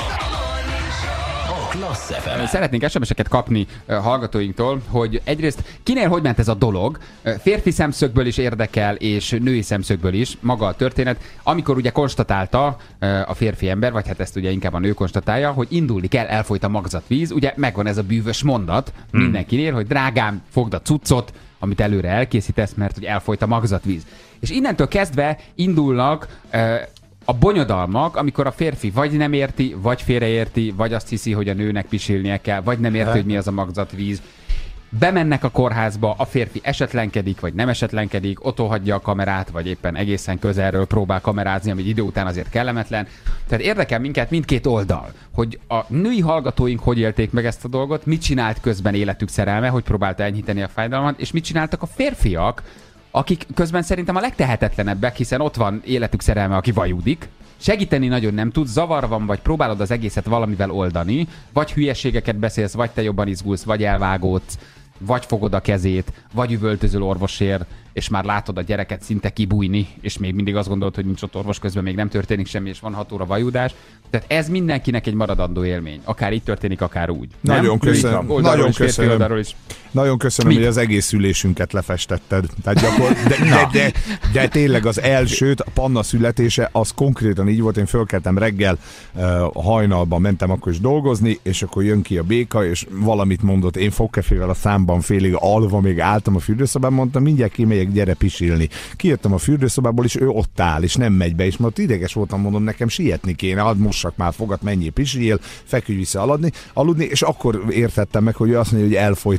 Szeretnénk SMS-eket kapni hallgatóinktól, hogy egyrészt kinél hogy ment ez a dolog, férfi szemszögből is érdekel, és női szemszögből is maga a történet, amikor ugye konstatálta a férfi ember, vagy hát ezt ugye inkább a nő konstatálja, hogy indulni kell, elfolyt a magzatvíz, ugye megvan ez a bűvös mondat mindenkinél, hogy drágám, fogd a cuccot, amit előre elkészítesz, mert hogy elfolyt a magzatvíz. És innentől kezdve indulnak a bonyodalmak, amikor a férfi vagy nem érti, vagy félreérti, vagy azt hiszi, hogy a nőnek pisilnie kell, vagy nem érti, hogy mi az a magzatvíz. Bemennek a kórházba, a férfi esetlenkedik, vagy nem esetlenkedik, otthagyja a kamerát, vagy éppen egészen közelről próbál kamerázni, ami idő után azért kellemetlen. Tehát érdekel minket mindkét oldal, hogy a női hallgatóink hogy élték meg ezt a dolgot, mit csinált közben életük szerelme, hogy próbálta enyhíteni a fájdalmat, és mit csináltak a férfiak, akik közben szerintem a legtehetetlenebbek, hiszen ott van életük szerelme, aki vajudik, segíteni nagyon nem tudsz, zavar van, vagy próbálod az egészet valamivel oldani, vagy hülyeségeket beszélsz, vagy te jobban izgulsz, vagy elvágódsz, vagy fogod a kezét, vagy üvöltözöl orvosért, és már látod a gyereket szinte kibújni, és még mindig azt gondolod, hogy nincs ott orvos, közben még nem történik semmi, és van 6 óra vajudás. Tehát ez mindenkinek egy maradandó élmény. Akár így történik, akár úgy. Nagyon köszönöm. Nagyon köszönöm, hogy az egész ülésünket lefestetted. Tehát de tényleg az elsőt, a Panna születése, az konkrétan így volt. Én fölkeltem reggel, hajnalban mentem akkor is dolgozni, és akkor jön ki a béka, és valamit mondott. Én fogkefével a számban félig alva még álltam a fürdőszobában, mondtam, mindjárt kimegyek, gyere pisilni. Kijöttem a fürdőszobából, és ő ott áll, és nem megy be, és most ideges voltam, mondom, nekem sietni kéne, hadd mossak már fogat, menjél, pisiljél, feküdj vissza aludni, és akkor értettem meg, hogy ő azt mondja, hogy elfolyt a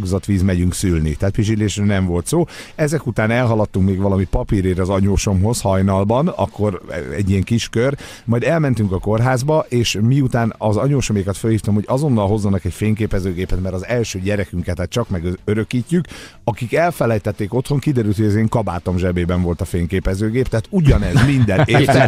alakzatvíz, megyünk szülni. Tehát pisilésről nem volt szó. Ezek után elhaladtunk még valami papírért az anyósomhoz hajnalban, akkor egy ilyen kis kör, majd elmentünk a kórházba, és miután az anyósomékat felhívtam, hogy azonnal hozzanak egy fényképezőgépet, mert az első gyerekünket hát csak megörökítjük, akik elfelejtették otthon, kiderült, hogy az én kabátom zsebében volt a fényképezőgép, tehát ugyanez minden.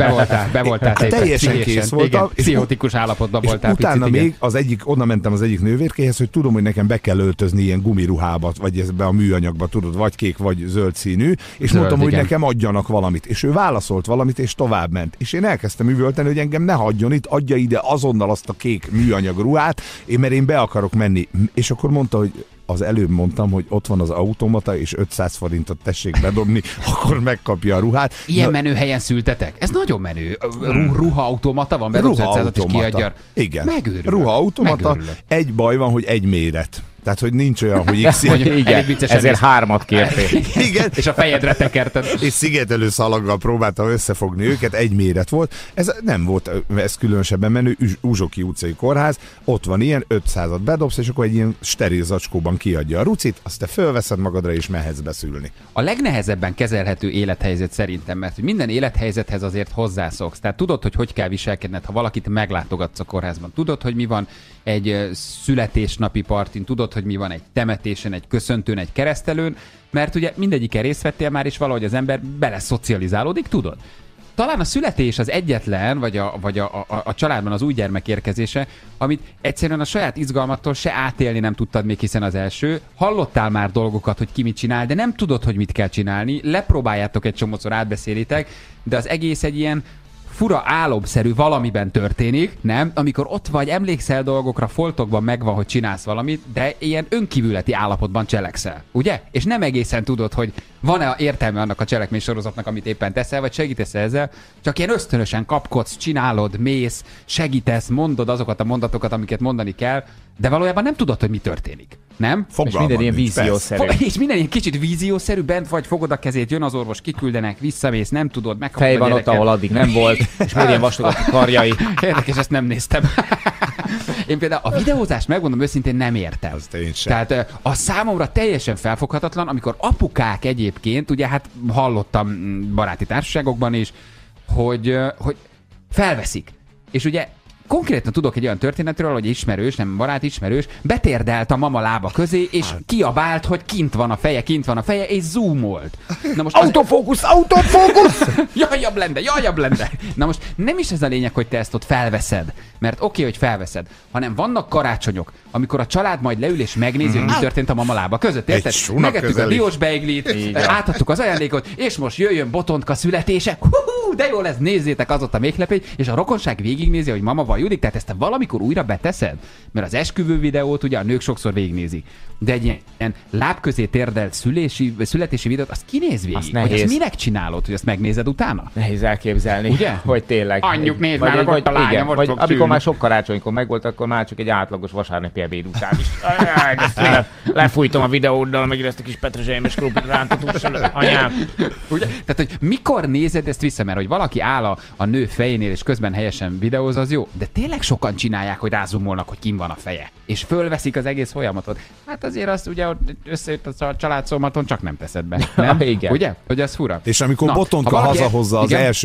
Be voltál teljesen kész voltam. Pszichotikus állapotban voltál. Utána picit, még onnan mentem az egyik nővérkéhez, hogy tudom, hogy nekem be kell öltözni ilyen gumiruhába, vagy ezbe a műanyagba, tudod, vagy kék, vagy zöld színű, és mondtam, hogy nekem adjanak valamit. És ő válaszolt valamit, és tovább ment. És én elkezdtem üvölteni, hogy engem ne hagyjon itt, adja ide azonnal azt a kék műanyag ruhát, mert én be akarok menni. És akkor mondta, hogy az előbb mondtam, hogy ott van az automata, és 500 forintot tessék bedobni, akkor megkapja a ruhát. Ilyen menő helyen szültetek? Ez nagyon menő. Ruhaautomata van, bedobsz 500-at és kiadja. Igen. Megőrülök. Ruhaautomata. Egy baj van, hogy egy méret. Tehát, hogy nincs olyan, hogy X. Igen, ezért 3 kértél. Igen. És a fejedre tekerted. És szigetelő szalaggal próbáltam összefogni őket, egy méret volt. Ez nem volt, ez különösebben menő, Uzsoki utcai kórház, ott van ilyen, 500-at bedobsz, és akkor egy ilyen steril zacskóban kiadja a rucit, azt te fölveszed magadra, és mehetsz beszülni. A legnehezebben kezelhető élethelyzet szerintem, mert hogy minden élethelyzethez azért hozzászoksz. Tehát tudod, hogy kell viselkedned, ha valakit meglátogatsz a kórházban. Tudod, hogy mi van egy születésnapi partin, tudod, hogy mi van egy temetésen, egy köszöntőn, egy keresztelőn, mert ugye mindegyiken részt vettél már, és valahogy az ember beleszocializálódik, tudod? Talán a születés az egyetlen, vagy a családban az új gyermek érkezése, amit egyszerűen a saját izgalmattól se átélni nem tudtad még, hiszen az első. Hallottál már dolgokat, hogy ki mit csinál, de nem tudod, hogy mit kell csinálni. Lepróbáljátok egy csomószor, átbeszélitek, de az egész egy ilyen fura álomszerű valamiben történik, nem? Amikor ott vagy, emlékszel dolgokra, foltokban megvan, hogy csinálsz valamit, de ilyen önkívületi állapotban cselekszel, ugye? És nem egészen tudod, hogy van-e értelme annak a cselekmény sorozatnak, amit éppen teszel, vagy segítesz ezzel, csak ilyen ösztönösen kapkodsz, csinálod, mész, segítesz, mondod azokat a mondatokat, amiket mondani kell, de valójában nem tudod, hogy mi történik. Nem? És minden ilyen víziószerű. És minden ilyen kicsit víziószerű, bent vagy, fogod a kezét, jön az orvos, kiküldenek, visszamész, nem tudod, megkapod Fej van ott, ahol addig nem volt, és még ilyen vastag a karjai. Érdekes, ezt nem néztem. Én például a videózást, megmondom őszintén, nem értem. Tehát a számomra teljesen felfoghatatlan, amikor apukák egyébként, ugye hát hallottam baráti társaságokban is, hogy felveszik. És ugye konkrétan tudok egy olyan történetről, hogy ismerős, nem barát, ismerős, betérdelt a mama lába közé, és kiabált, hogy kint van a feje, és zoomolt. Na most Autofókusz! Jaj, a blende! Na most nem is ez a lényeg, hogy te ezt ott felveszed, mert oké, hogy felveszed, hanem vannak karácsonyok, amikor a család majd leül és megnézi, hogy mi történt a mama lába között, érted? Megettük a diós beiglit, átadtuk az ajándékot, és most jöjjön Botonka születése. De jó lesz, nézzétek az ott a méhlepény, és a rokonság végignézi, hogy mama vajudik, tehát ezt te valamikor újra beteszed? Mert az esküvő videót ugye a nők sokszor végignézik. De egy ilyen lábközé térdelt születési videót, azt kinéz végig? Azt nehéz. Hogy ezt minek csinálod, hogy ezt megnézed utána? Nehéz elképzelni, ugye? Hogy tényleg. Anyjuk, nézd már, hogy ott a lánya, most vagy amikor már sok karácsonykor megvolt, akkor már csak egy átlagos vasárnapi ebéd után is. Lefújtom a videóddal, meg ezt a kis petrezselymes krumplit rántatus, anyám. Ugye? Tehát, hogy mikor nézed ezt vissza, mert hogy valaki áll a nő fejénél, és közben helyesen videóz, az jó. De tényleg sokan csinálják, hogy rázumolnak, hogy kim van a feje. És fölveszik az egész folyamatot. Hát azért azt ugye összejött a családszombaton, csak nem teszed be. Nem? Igen. Ugye? Hogy ez fura. És amikor Botonka hazahozza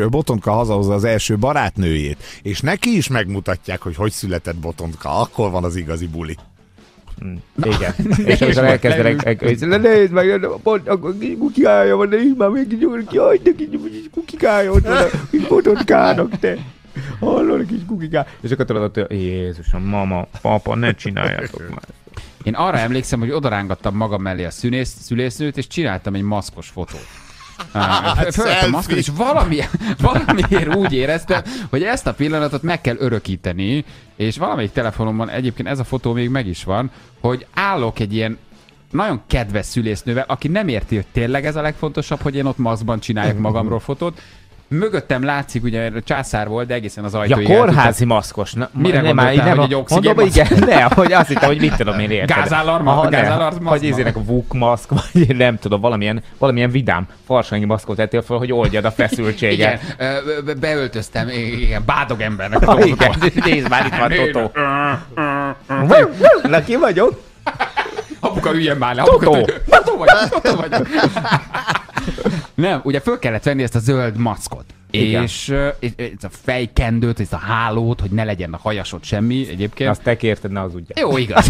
az első barátnőjét, és neki is megmutatják, hogy született Botonka, akkor van az igazi buli. Igen. És amikor elkezdenek, nézd meg, a kukikája van, de így már még jaj, de kis kukikája ott van, kis Botonkának, te. Hallod, a kis kukikája. És akkor tudod, hogy Jézusom, mama, papa, ne csináljátok már. Én arra emlékszem, hogy odarángattam magam mellé a szülésznőt, és csináltam egy maszkos fotót. Fölöttem maszkot, és valamiért úgy éreztem, hogy ezt a pillanatot meg kell örökíteni, és valamelyik telefonomban egyébként ez a fotó még meg is van, hogy állok egy ilyen nagyon kedves szülésznővel, aki nem érti, hogy tényleg ez a legfontosabb, hogy én ott maszkban csináljak magamról fotót. Mögöttem látszik, ugye császár volt, de egészen az ajtóig. Ja, kórházi maszkos. Mire gondoltál, hogy egy oxigén maszk? Igen, ne, hogy azt hittem, hogy mit tudom én érted. Gázalarm maszk. Hogy izének a vúk maszk, vagy nem tudom, valamilyen vidám farsangi maszkot tettél fel, hogy oldjad a feszültséget. Igen, beöltöztem, igen, bádog embernek a igen, nézd már, itt van Totó. Na, ki vagyok? Apuka, üljön már le. Totó vagy. Nem, ugye föl kellett venni ezt a zöld maszkot. És ez a fejkendőt, ezt a hálót, hogy ne legyen a hajasod semmi egyébként. Azt te kérted, ne hazudjál. Jó, igaz.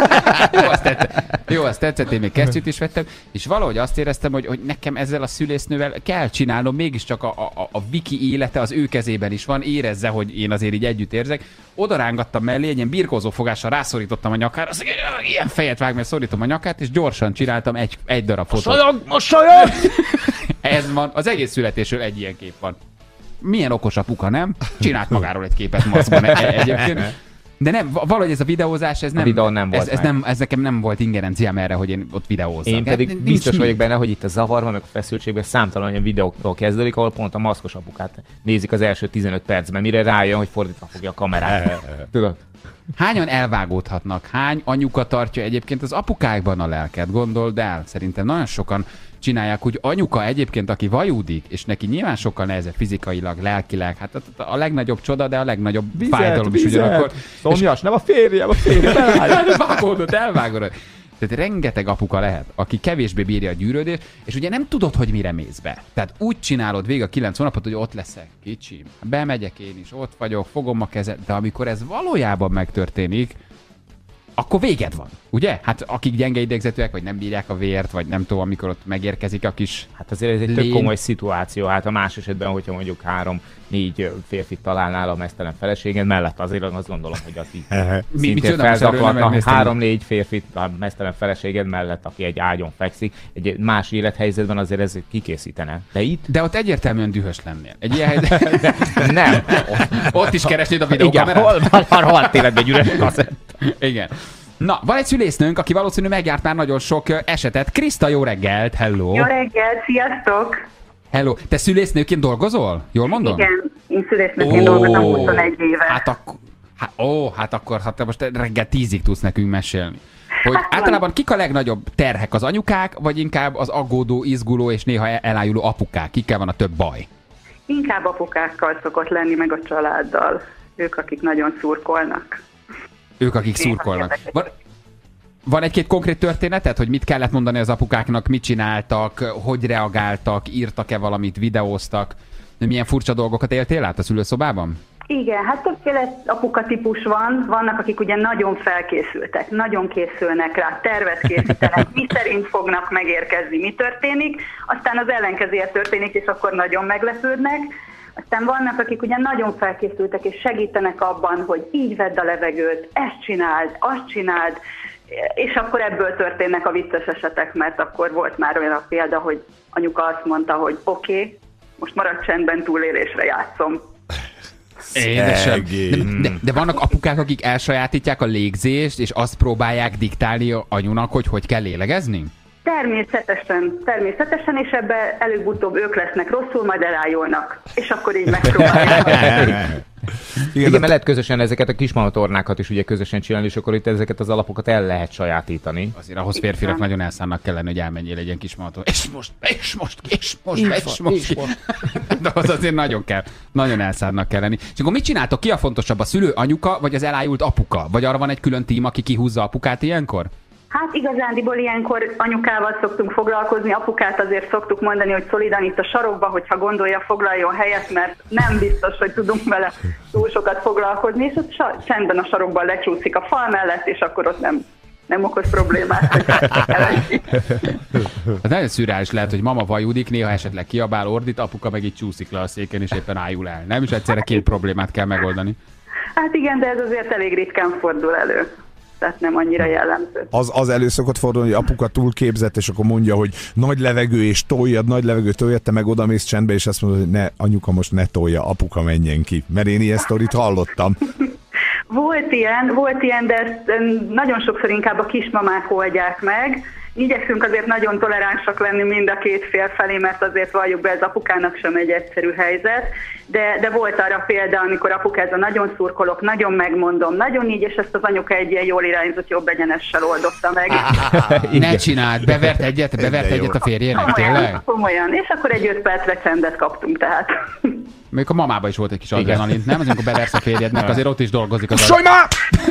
Jó, azt tetszett, én még kesztyűt is vettem, és valahogy azt éreztem, hogy nekem ezzel a szülésznővel kell csinálnom, mégiscsak a Viki élete az ő kezében is van, érezze, hogy én azért így együtt érzek. Oda rángattam mellé, egy ilyen birkózó fogással rászorítottam a nyakára, az ilyen fejet vág, mert szorítom a nyakát, és gyorsan csináltam egy darab fotót. Mosolyog! Ez van, az egész születésről egy ilyen kép van. Milyen okos apuka, nem? Csinált magáról egy képet maszkban egyébként. De nem, valahogy ez a videózás, ez nem... A videó nem volt ez nekem nem volt ingerenciám erre, hogy én ott videózzak. Én pedig biztos vagyok benne, hogy itt a zavarban, meg a feszültségben számtalan olyan videókról kezdődik, ahol pont a maszkos apukát nézik az első 15 percben, mire rájön, hogy fordítva fogja a kamerát. Tudod? Hányan elvágódhatnak? Hány anyuka tartja egyébként az apukákban a lelket? Gondold el, szerintem nagyon sokan csinálják, hogy anyuka egyébként, aki vajúdik, és neki nyilván sokkal nehezebb fizikailag, lelkileg, hát a legnagyobb csoda, de a legnagyobb fájdalom is ugyanakkor. Szomjas, nem a férjem, elvágod. Tehát rengeteg apuka lehet, aki kevésbé bírja a gyűrődést, és ugye nem tudod, hogy mire mész be. Tehát úgy csinálod végig a 9 hónapot, hogy ott leszek, kicsim, bemegyek én is, ott vagyok, fogom a kezed, de amikor ez valójában megtörténik, akkor véged van, ugye? Hát akik gyenge idegzetűek, vagy nem bírják a vért, vagy nem tudom, amikor ott megérkezik a kis Hát azért ez egy tök komoly szituáció. Hát a más esetben, hogyha mondjuk 3-4 férfit találnál a meztelen feleséged mellett, azért azt gondolom, hogy az így szintén felzaklatna. 3-4 férfit a meztelen feleséged mellett, aki egy ágyon fekszik, egy más élethelyzetben azért ez kikészítene. De itt? De ott egyértelműen dühös lennél. Egy ilyen helyzetben... Nem. Ott is keresnéd a videókamerát. Igen, hol van életben egy üres kasszett. Igen. Na, van egy szülésznőnk, aki valószínű megjárt már nagyon sok esetet. Kriszta, jó reggelt, hello! Jó reggelt, sziasztok! Hello, te szülésznőként dolgozol? Jól mondom? Igen, én szülésznőként dolgozom 21 éve. Hát akkor te most reggel 10-ig tudsz nekünk mesélni. Hogy általában kik a legnagyobb terhek, az anyukák, vagy inkább az aggódó, izguló és néha elájuló apukák? Kikkel van a több baj? Inkább apukákkal szokott lenni, meg a családdal. Ők, akik nagyon szurkolnak. Ők, akik szurkolnak. Van egy-két konkrét történetet, hogy mit kellett mondani az apukáknak, mit csináltak, hogy reagáltak, írtak-e valamit, videóztak? Milyen furcsa dolgokat éltél át a szülőszobában? Igen, hát többféle apuka típus van. Vannak, akik ugye nagyon felkészültek, nagyon készülnek rá, tervet készítenek, mi szerint fognak megérkezni, mi történik, aztán az ellenkezője történik, és akkor nagyon meglepődnek. Aztán vannak, akik ugye nagyon felkészültek, és segítenek abban, hogy így vedd a levegőt, ezt csináld, azt csináld, és akkor ebből történnek a vicces esetek, mert akkor volt már olyan a példa, hogy anyuka azt mondta, hogy oké, most maradj csendben, túlélésre játszom. Édesem. De vannak apukák, akik elsajátítják a légzést, és azt próbálják diktálni anyunak, hogy kell lélegezni? Természetesen, és ebbe előbb-utóbb ők lesznek rosszul, majd elájulnak. És akkor így megpróbálják. Igen, mert lehet közösen ezeket a kismamatornákat is ugye közösen csinálni, és akkor itt ezeket az alapokat el lehet sajátítani. Azért ahhoz férfiak nagyon elszánnak kellene, hogy elmenjél egy ilyen kismamatorn. És most. De az azért nagyon elszánnak kelleni. És akkor mit csináltok? Ki a fontosabb, a szülő, anyuka, vagy az elájult apuka? Vagy arra van egy külön tím, aki kihúzza apukát ilyenkor? Hát igazándiból ilyenkor anyukával szoktunk foglalkozni, apukát azért szoktuk mondani, hogy szolidan itt a sarokba, hogyha gondolja, foglaljon helyet, mert nem biztos, hogy tudunk vele túl sokat foglalkozni, és ott csendben a sarokban lecsúszik a fal mellett, és akkor ott nem okoz problémát. Az nagyon szürreális lehet, hogy mama vajudik, néha esetleg kiabál, ordít, apuka meg így csúszik le a széken, és éppen ájul el. Nem is egyszerre két problémát kell megoldani. Hát igen, de ez azért elég ritkán fordul elő. Tehát nem annyira jellemző. Az elő szokott fordulni, hogy apuka túlképzett, és akkor mondja, hogy nagy levegő és toljad, te meg odamész csendbe, és azt mondod, hogy ne, anyuka most ne tolja, apuka menjen ki. Mert én ilyen sztorit hallottam. Volt ilyen, de ezt nagyon sokszor inkább a kismamák oldják meg. Igyekszünk azért nagyon toleránsak lenni mind a két fél felé, mert azért valljuk be, ez apukának sem egy egyszerű helyzet, de volt arra példa, amikor apukázza nagyon szurkolok, nagyon megmondom, nagyon így, és ezt az anyuka egy ilyen jól irányzott, jobb egyenessel oldotta meg. Ne csináld, bevert egyet a férjének, tényleg? Komolyan, és akkor egy 5 percre csendet kaptunk, tehát. Még a mamában is volt egy kis adrenalin, nem? Az, amikor beversz a férjednek, azért ott is dolgozik az Solj már!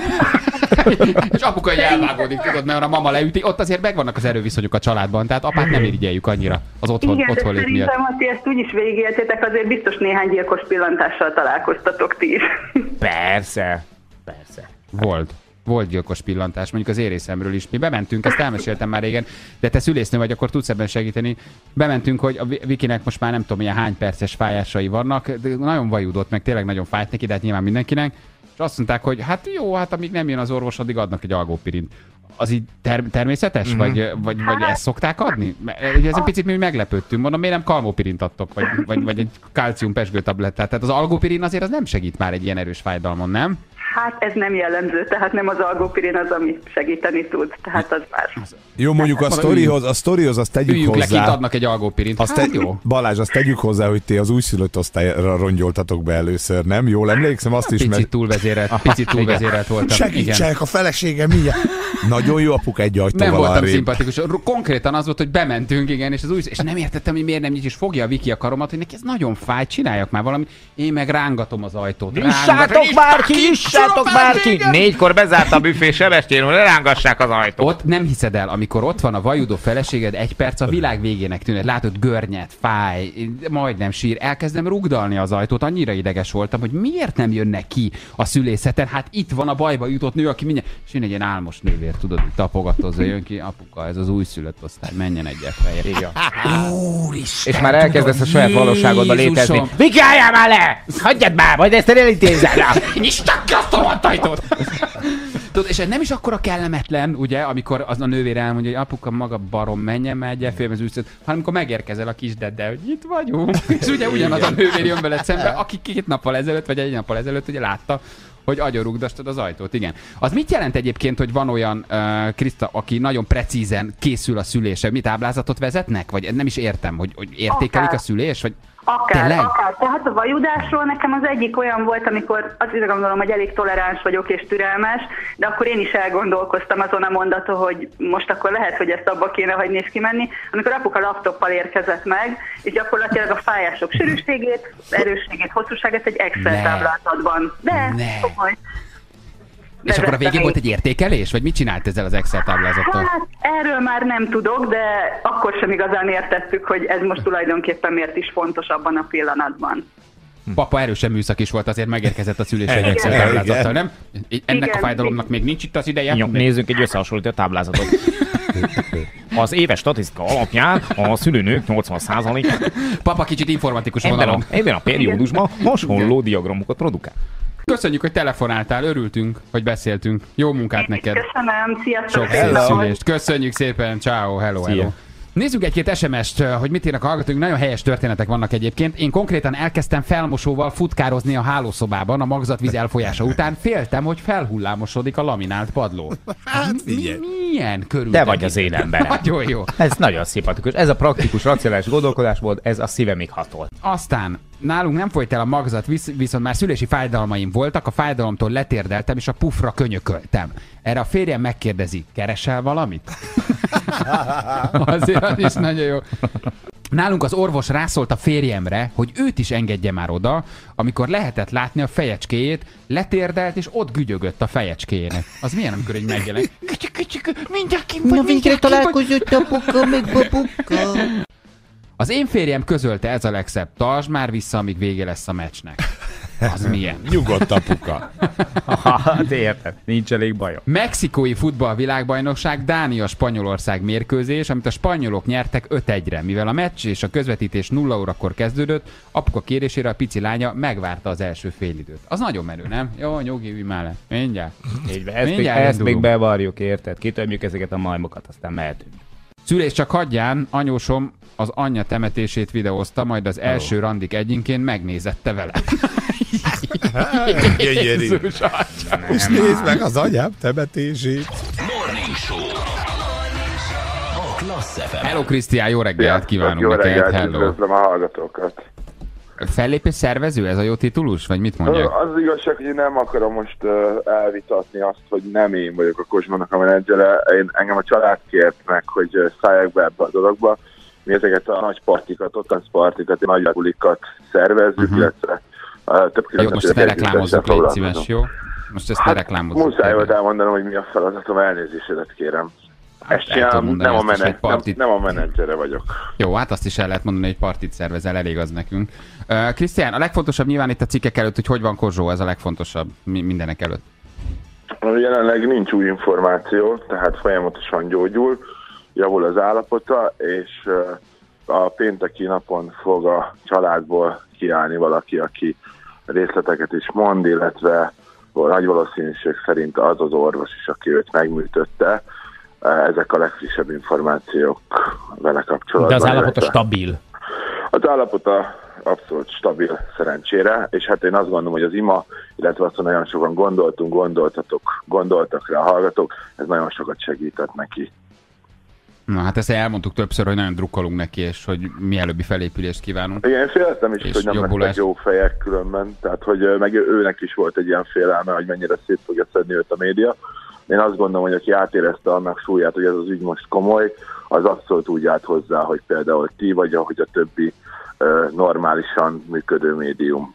És apuka így elvágódik, tudod, mert a mama leüti, ott azért megvannak az erőviszonyok a családban, tehát apát nem irigyeljük annyira az otthon lét miatt. Szerintem, ha ti ezt úgy is végigéltétek, azért biztos néhány gyilkos pillantással találkoztatok ti is. Persze. Volt gyilkos pillantás, mondjuk az én részemről is. Mi bementünk, ezt elmeséltem már régen, de te szülésznő vagy, akkor tudsz ebben segíteni. Bementünk, hogy a Vikinek most már nem tudom, milyen hány perces fájásai vannak, de nagyon vajudott, meg tényleg nagyon fájt neki, de hát nyilván mindenkinek. És azt mondták, hogy hát jó, hát amíg nem jön az orvos, addig adnak egy algópirint. Az így természetes? Vagy ezt szokták adni? Ez egy picit mi meglepődtünk. Mondom, miért nem kalmopirint adtok? Vagy egy kalcium pezsgőtablettát? Tehát az algópirin azért az nem segít már egy ilyen erős fájdalmon, nem? Hát ez nem jellemző, tehát nem az algópirin az, ami segíteni tud, tehát az már... Jó, mondjuk a sztorihoz azt tegyük üljünk hozzá. Le, kit adnak egy algópirint. Jó. Balázs, azt tegyük hozzá, hogy ti az újszülött osztályra rongyoltatok be először, nem? Jól emlékszem, azt is, picit túlvezérelt voltam. Segítsenek a feleségem, mindjárt. Nagyon jó apuka egy ajtóval nem voltam arrébb. szimpatikus. Konkrétan az volt, hogy bementünk, igen, és és nem értettem, hogy miért nem nyit, és fogja a Viki a karomat, hogy neki ez nagyon fáj, csináljak már valamit. Én meg rángatom az ajtót. Nyissátok bárki! 4-kor bezárt a büfé Sebestyén, hogy lerángassák az ajtót. Ott nem hiszed el, amikor ott van a vajudó feleséged, egy perc a világ végének tűnik. Látod, görnyed, fáj, majdnem sír. Elkezdem rugdalni az ajtót, annyira ideges voltam, hogy miért nem jönnek ki a szülészeten. Hát itt van a bajba jutott nő, aki mindjárt... És én egy ilyen álmos nővér, tudod, tapogatózza, jön ki, apuka, ez az újszülött osztály, menjen egyet fejre. És már elkezdesz a saját valóságodba létezni. Viki, álljál már le! Hagyjad már, majd ezt elintézzel rá! Nyisd csak ki azt a ajtót! Tudod, és nem is akkora kellemetlen, ugye, amikor az a nővér elmondja, hogy apuka maga barom, menjen már egy félmez újszülött, hanem amikor megérkezel a kisdeddel, hogy itt vagyunk. És ugye ugyanaz a nővér jön veled szembe, aki 2 nappal ezelőtt, vagy 1 nappal ezelőtt ugye látta, hogy agyonrugdastad az ajtót, igen. Az mit jelent egyébként, hogy van olyan Kriszta, aki nagyon precízen készül a szülésre? Mi táblázatot vezetnek? Vagy nem is értem, hogy értékelik a szülés? Vagy... Akár. Tehát a vajudásról nekem az egyik olyan volt, amikor azt is gondolom, hogy elég toleráns vagyok és türelmes, de akkor én is elgondolkoztam azon a mondaton, hogy most akkor lehet, hogy ezt abba kéne hagyni és kimenni, amikor apuka laptoppal érkezett meg, és gyakorlatilag a fájások sűrűségét, erősségét, hosszúságát egy Excel táblázatban. És akkor a végén volt egy értékelés? Vagy mit csinált ezzel az Excel táblázattal? Hát erről már nem tudok, de akkor sem igazán értettük, hogy ez most tulajdonképpen miért is fontos abban a pillanatban. Papa erősen műszak is volt, azért megérkezett a szülésre egy Excel táblázattal, nem? Ennek a fájdalomnak még nincs itt az ideje. Jó, nézzünk egy összehasonlító táblázatot. Az éves statisztika alapján a szülőnők 80%-a Papa kicsit informatikus vonalon. Ebben a periódusban hasonló diagramokat produkál. Köszönjük, hogy telefonáltál, örültünk, hogy beszéltünk. Jó munkát neked. Köszönöm, sziasztok. Sok szülést. Köszönjük szépen, ciao, hello. Nézzük egy-két SMS-t, hogy mit írnak a hallgatóink. Nagyon helyes történetek vannak egyébként. Én konkrétan elkezdtem felmosóval futkározni a hálószobában a magzatvíz elfolyása után. Féltem, hogy felhullámosodik a laminált padló. Hát figyelj. Milyen körül? Te vagy az én emberem. Nagyon jó. Ez nagyon szimpatikus. Ez a praktikus, racionális gondolkodás volt, ez a szívemig hatolt. Aztán nálunk nem folyt el a magzat, viszont már szülési fájdalmaim voltak, a fájdalomtól letérdeltem, és a pufra könyököltem. Erre a férjem megkérdezi, keresel valamit? Azért az is nagyon jó. Nálunk az orvos rászólt a férjemre, hogy őt is engedje már oda, amikor lehetett látni a fejecskéjét, letérdelt, és ott gügyögött a fejecskéjének. Az milyen, amikor egy megjelenik? Mindjárt kim vagy, mindjárt találkozott apuka, meg babuka. Az én férjem közölte, ez a legszebb, tartsd már vissza, amíg vége lesz a meccsnek. Az milyen? Nyugodt apuka. Hát érted, nincs elég bajom. Mexikói futballvilágbajnokság, Dánia-Spanyolország mérkőzés, amit a spanyolok nyertek 5-1-re. Mivel a meccs és a közvetítés 0 órakor kezdődött, apuka kérésére a pici lánya megvárta az első félidőt. Az nagyon menő, nem? Jó, nyugi, ülj már le. Mindjárt. Ezt még bevarjuk, érted? Kitömjük ezeket a majmokat, aztán mehetünk. Szülés csak hagyján, anyósom az anyja temetését videózta, majd az első randik egyinként megnézette vele. Jézus atya. És nézd meg az anyám temetését. Morning Show. A Klassz FM. Hello, Krisztián, jó reggelt kívánunk neked. Hello. Üdvözlöm a hallgatókat. Fellépés szervező, ez a jó titulus? Vagy mit mondják? Az igazság, hogy én nem akarom most elvitatni azt, hogy nem én vagyok a Kozsmának a menedzsere. Engem a család kért meg, hogy szálljak be ebbe a dologba. mi ezeket a nagy partikat, ottan partikat, nagy bulikat szervezzük, illetve több jó, most ezt ne reklámozzuk, légy szíves, jó? Most ezt ne reklámozzuk. Muszáj volt elmondanom, hogy mi a feladatom, elnézésedet kérem. Ezt csinálom, nem a menedzsere vagyok. Jó, hát azt is el lehet mondani, hogy partit szervezel, elég az nekünk. Krisztián, a legfontosabb nyilván itt a cikkek előtt, hogy van Kozsó, ez a legfontosabb mindenek előtt. Jelenleg nincs új információ, tehát folyamatosan gyógyul, javul az állapota, és a pénteki napon fog a családból kiállni valaki, aki részleteket is mond, illetve nagy valószínűség szerint az az orvos is, aki őt megműtötte. Ezek a legfrissebb információk vele kapcsolatban. De az állapota stabil? Az állapota abszolút stabil, szerencsére, és hát én azt gondolom, hogy az ima, illetve azt, hogy nagyon sokan gondoltak rá a hallgatók, ez nagyon sokat segített neki. Na hát ezt elmondtuk többször, hogy nagyon drukkolunk neki, és hogy mielőbbi felépülést kívánunk. Igen, én féltem is, hogy nem lesznek jó fejek különben, tehát hogy meg őnek is volt egy ilyen félelme, hogy mennyire szét fogja szedni őt a média. Én azt gondolom, hogy aki átérezte annak súlyát, hogy ez az ügy most komoly, az abszolút úgy állt hozzá, hogy például ti vagy, ahogy a többi normálisan működő médium.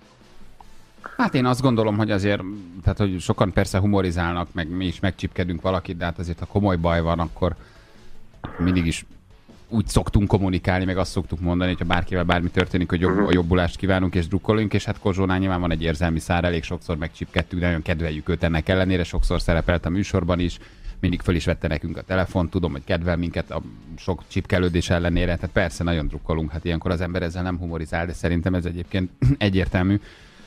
Hát én azt gondolom, hogy azért, tehát hogy sokan persze humorizálnak, meg mi is megcsipkedünk valakit, de hát azért ha komoly baj van, akkor mindig is úgy szoktunk kommunikálni, meg azt szoktuk mondani, hogy ha bárkivel bármi történik, hogy a jobbulást kívánunk és drukkolunk, és hát Kozsónál nyilván van egy érzelmi szár, elég sokszor megcsipkedtünk, nagyon kedveljük őt ennek ellenére, sokszor szerepelt a műsorban is, mindig föl is vette nekünk a telefont, tudom, hogy kedvel minket a sok csipkelődés ellenére, tehát persze nagyon drukkolunk, hát ilyenkor az ember ezzel nem humorizál, de szerintem ez egyébként egyértelmű.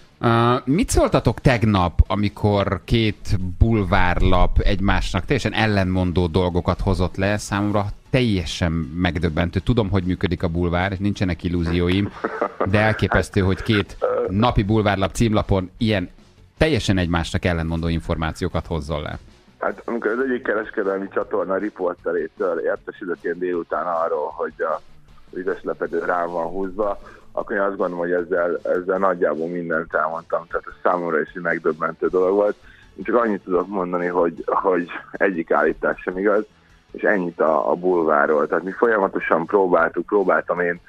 Mit szóltatok tegnap, amikor két bulvárlap egymásnak teljesen ellenmondó dolgokat hozott le? Számomra teljesen megdöbbentő. Tudom, hogy működik a bulvár, és nincsenek illúzióim, de elképesztő, hogy két napi bulvárlap címlapon ilyen teljesen egymásnak ellenmondó információkat hozzon le. Hát amikor az egyik kereskedelmi csatorna riporterétől értesülök én délután arról, hogy a vizes lepedő rám van húzva, akkor én azt gondolom, hogy ezzel nagyjából mindent elmondtam, tehát ez számomra is egy megdöbbentő dolog volt. Én csak annyit tudok mondani, hogy egyik állítás sem igaz, és ennyit a bulvárról. Tehát mi folyamatosan próbáltam én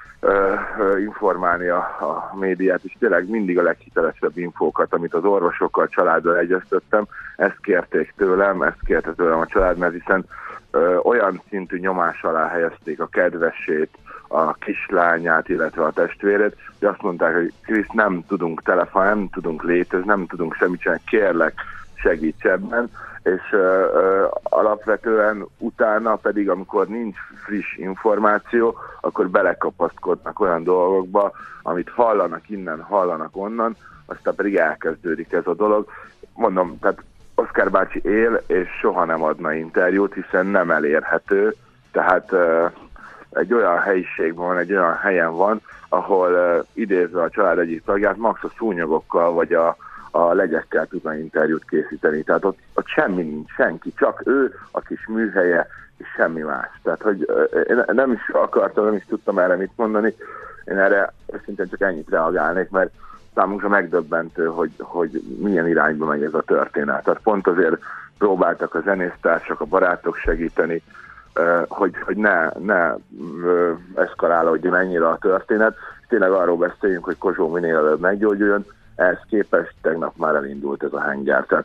informálni a médiát, és tényleg mindig a leghitelesebb infókat, amit az orvosokkal, családdal egyeztettem, ezt kérték tőlem, ezt kérte tőlem a család, mert hiszen olyan szintű nyomás alá helyezték a kedvesét, a kislányát, illetve a testvérét, hogy azt mondták, hogy Krisz, nem tudunk telefonálni, nem tudunk létezni, nem tudunk semmit csinálni, kérlek, segíts ebben, és alapvetően utána pedig, amikor nincs friss információ, akkor belekapaszkodnak olyan dolgokba, amit hallanak innen, hallanak onnan, aztán pedig elkezdődik ez a dolog. Mondom, tehát Oszkár bácsi él, és soha nem adna interjút, hiszen nem elérhető, tehát egy olyan helyiségben van, egy olyan helyen van, ahol idézve a család egyik tagját, max a szúnyogokkal vagy a legyekkel tudna interjút készíteni. Tehát ott semmi nincs, senki, csak ő, a kis műhelye, és semmi más. Tehát, hogy én nem is akartam, nem is tudtam erre mit mondani, én erre őszintén csak ennyit reagálnék, mert számunkra megdöbbentő, hogy milyen irányba megy ez a történet. Tehát pont azért próbáltak a zenésztársak, a barátok segíteni, hogy ne eszkalálódjon ennyire a történet. Tényleg arról beszéljünk, hogy Kozsó minél előbb meggyógyuljon, ehhez képest tegnap már elindult ez a hangyár. Tehát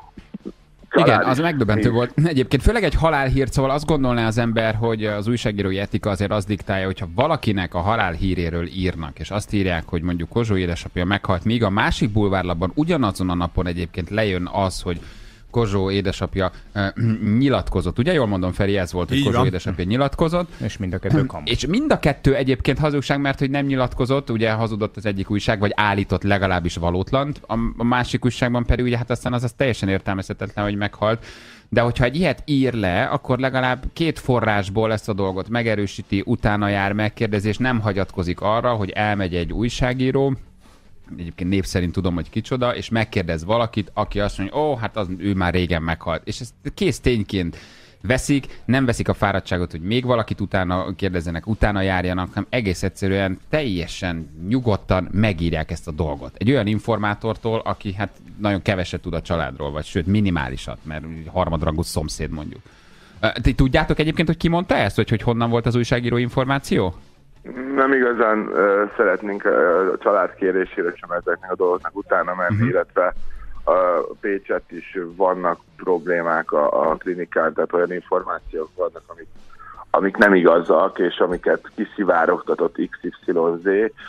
igen, az megdöbbentő volt. Egyébként főleg egy halálhírt, szóval azt gondolná az ember, hogy az újságírói etika azért azt diktálja, hogyha valakinek a halálhíréről írnak, és azt írják, hogy mondjuk Kozsó édesapja meghalt, míg a másik bulvárlapban ugyanazon a napon egyébként lejön az, hogy Kozsó édesapja nyilatkozott. Ugye jól mondom, Feri, ez volt, hogy Kozsó édesapja nyilatkozott. És mind a kettő kamu. És mind a kettő egyébként hazugság, mert hogy nem nyilatkozott, ugye hazudott az egyik újság, vagy állított legalábbis valótlant. A másik újságban pedig ugye hát aztán az teljesen értelmezhetetlen, hogy meghalt. De hogyha egy ilyet ír le, akkor legalább két forrásból ezt a dolgot megerősíti, utána jár, megkérdezi, és nem hagyatkozik arra, hogy elmegy egy újságíró, egyébként név szerint tudom, hogy kicsoda, és megkérdez valakit, aki azt mondja, hát ő már régen meghalt. És ezt kész tényként veszik, nem veszik a fáradtságot, hogy még valakit utána kérdezzenek, utána járjanak, hanem egész egyszerűen teljesen nyugodtan megírják ezt a dolgot. Egy olyan informátortól, aki hát nagyon keveset tud a családról, vagy sőt minimálisat, mert harmadrangú szomszéd mondjuk. Ti tudjátok egyébként, hogy ki mondta ezt, hogy honnan volt az újságíró információ? Nem igazán szeretnénk a család kérésére sem ezeknek a dolgoknak utána menni, illetve Pécsett is vannak problémák a klinikán, tehát olyan információk vannak, amik nem igazak, és amiket kiszivárogtatott XYZ.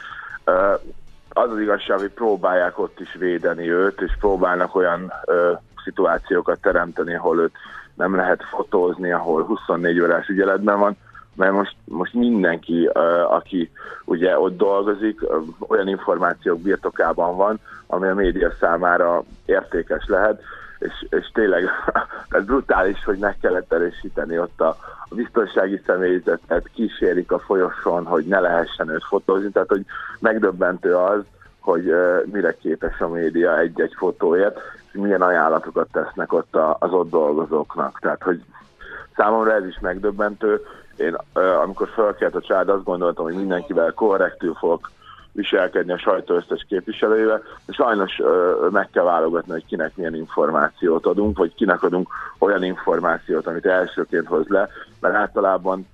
Az az igazság, hogy próbálják ott is védeni őt, és próbálnak olyan szituációkat teremteni, ahol őt nem lehet fotózni, ahol 24 órás ügyeletben van, mert most mindenki, aki ugye ott dolgozik, olyan információk birtokában van, ami a média számára értékes lehet, és tényleg tehát brutális, hogy meg kellett erősíteni ott a biztonsági személyzetet, kísérik a folyosón, hogy ne lehessen őt fotózni, tehát hogy megdöbbentő az, hogy mire képes a média egy-egy fotóért, és milyen ajánlatokat tesznek ott az ott dolgozóknak. Tehát, hogy számomra ez is megdöbbentő. Én, amikor felkelt a család, azt gondoltam, hogy mindenkivel korrektül fogok viselkedni a sajtó összes képviselőjével, de sajnos meg kell válogatni, hogy kinek milyen információt adunk, vagy kinek adunk olyan információt, amit elsőként hoz le, mert általában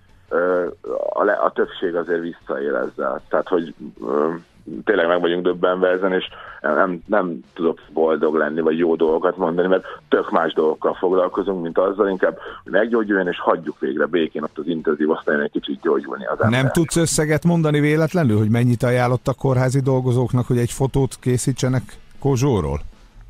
a többség azért visszaél ezzel. Tehát, hogy tényleg meg vagyunk döbbenve ezen, és nem tudok boldog lenni, vagy jó dolgokat mondani, mert tök más dolgokkal foglalkozunk, mint azzal, inkább, hogy meggyógyuljon, és hagyjuk végre békén ott az intenzív osztályon egy kicsit gyógyulni az ember. Nem tudsz összeget mondani véletlenül, hogy mennyit ajánlott a kórházi dolgozóknak, hogy egy fotót készítsenek Kozsóról?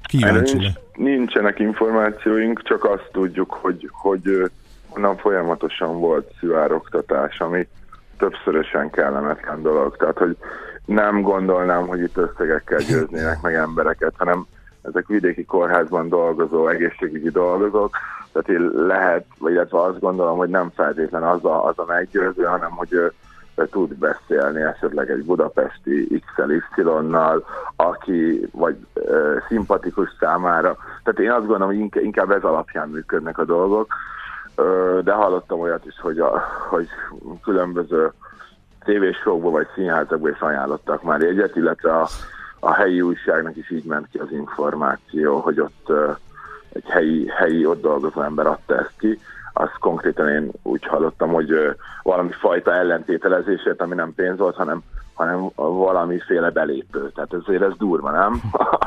Nincsenek információink, csak azt tudjuk, hogy onnan folyamatosan volt szivárogtatás, ami többszörösen kellemetlen dolog. Tehát, hogy nem gondolnám, hogy itt összegekkel győznének meg embereket, hanem ezek vidéki kórházban dolgozó, egészségügyi dolgozók, tehát lehet, vagy illetve azt gondolom, hogy nem feltétlen az a meggyőző, hanem hogy tud beszélni esetleg egy budapesti XY-nal, aki vagy szimpatikus számára. Tehát én azt gondolom, hogy inkább ez alapján működnek a dolgok, de hallottam olyat is, hogy különböző tévéshowból vagy színházakból is ajánlottak már jegyet, illetve a helyi újságnak is így ment ki az információ, hogy ott egy helyi ott dolgozó ember adta ezt ki. Azt konkrétan én úgy hallottam, hogy valami fajta ellentételezésért, ami nem pénz volt, hanem valamiféle belépő. Tehát ezért ez durva, nem?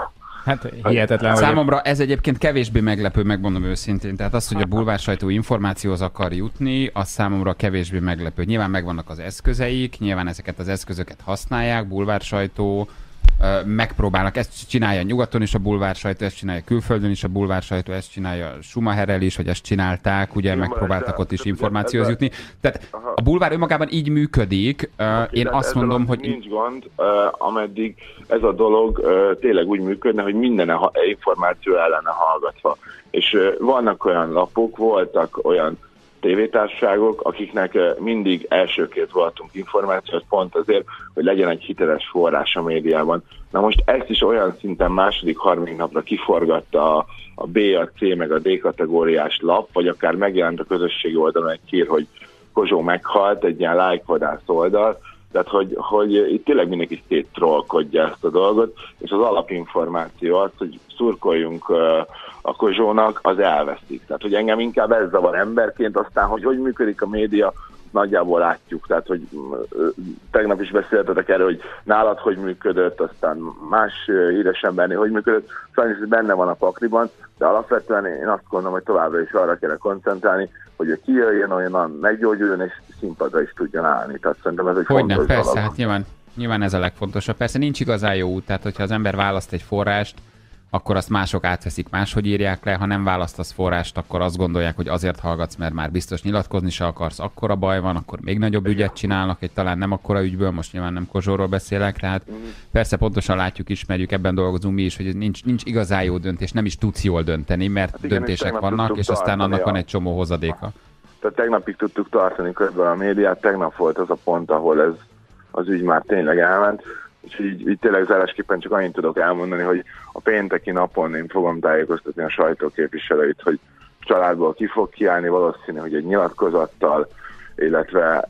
Hát hihetetlen. Számomra ez egyébként kevésbé meglepő, megmondom őszintén. Tehát az, hogy a bulvársajtó információhoz akar jutni, az számomra kevésbé meglepő. Nyilván megvannak az eszközeik, nyilván ezeket az eszközöket használják, bulvársajtó, megpróbálnak, ezt csinálja nyugaton is a bulvársajtó, ezt csinálja külföldön is a bulvársajtó, ezt csinálja Schumacherrel is, hogy ezt csinálták, ugye megpróbáltak ott is információhoz jutni. Tehát a bulvár önmagában így működik, én azt mondom, hogy... Nincs gond, ameddig ez a dolog tényleg úgy működne, hogy minden információ el lenne hallgatva. És vannak olyan lapok, voltak olyan tévétársaságok, akiknek mindig elsőként voltunk információt pont azért, hogy legyen egy hiteles forrás a médiában. Na most ezt is olyan szinten második, harmadik napra kiforgatta a B, a C, meg a D kategóriás lap, vagy akár megjelent a közösségi oldalon egy hír, hogy Kozsó meghalt, egy ilyen lájkvadász oldal, tehát hogy itt tényleg mindenki széttrollkodja ezt a dolgot, és az alapinformáció az, hogy szurkoljunk a Kozsónak, az elveszik. Tehát, hogy engem inkább ez zavar emberként, aztán, hogy működik a média, nagyjából látjuk. Tehát, hogy tegnap is beszéltetek erről, hogy nálad hogy működött, aztán más híres embernél hogy működött. Sajnos ez benne van a pakliban, de alapvetően én azt gondolom, hogy továbbra is arra kell koncentrálni, hogy ő kijöjjön, onnan meggyógyuljon, és színpadra is tudjon állni. Tehát szerintem ez egy fontos dolog. Persze, hát nyilván ez a legfontosabb. Persze nincs igazán jó út, tehát hogyha az ember választ egy forrást, akkor azt mások átveszik, máshogy írják le, ha nem választasz forrást, akkor azt gondolják, hogy azért hallgatsz, mert már biztos nyilatkozni se akarsz, akkora baj van, akkor még nagyobb ügyet csinálnak, egy talán nem akkora ügyből, most nyilván nem Kozsóról beszélek, tehát persze pontosan látjuk, ismerjük, ebben dolgozunk mi is, hogy nincs igazán jó döntés, nem is tudsz jól dönteni, mert hát igen, döntések vannak, és aztán annak van egy csomó hozadéka. Tehát tegnapig tudtuk tartani közben a médiát, tegnap volt az a pont, ahol ez az ügy már tényleg elment. És így tényleg zárásképpen csak annyit tudok elmondani, hogy a pénteki napon én fogom tájékoztatni a sajtóképviselőit, hogy családból ki fog kiállni, valószínű, hogy egy nyilatkozattal, illetve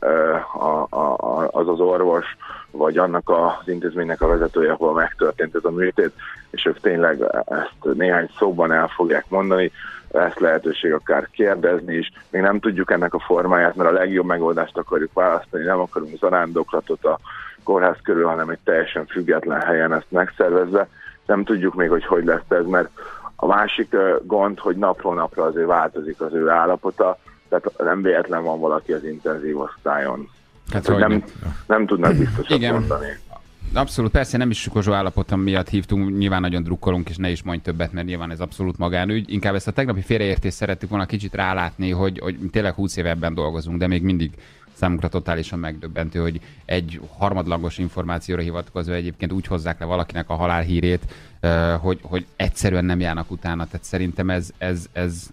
az orvos, vagy annak az intézménynek a vezetője, ahol megtörtént ez a műtét, és ők tényleg ezt néhány szóban el fogják mondani. lesz lehetőség akár kérdezni is. Még nem tudjuk ennek a formáját, mert a legjobb megoldást akarjuk választani, nem akarunk zarándoklatot a kórház körül, hanem egy teljesen független helyen ezt megszervezve. Nem tudjuk még, hogy lesz ez, mert a másik gond, hogy napról napra azért változik az ő állapota, tehát nem véletlen van valaki az intenzív osztályon. Hát nem tudnak biztosan mondani. Abszolút, persze nem is Kozsó állapotom miatt hívtunk, nyilván nagyon drukkolunk, és ne is mondj többet, mert nyilván ez abszolút magánügy. Inkább ezt a tegnapi félreértést szerettük volna kicsit rálátni, hogy tényleg 20 éve ebben dolgozunk, de még mindig számunkra totálisan megdöbbentő, hogy egy harmadlagos információra hivatkozva egyébként úgy hozzák le valakinek a halálhírét, hogy egyszerűen nem járnak utána. Tehát szerintem ez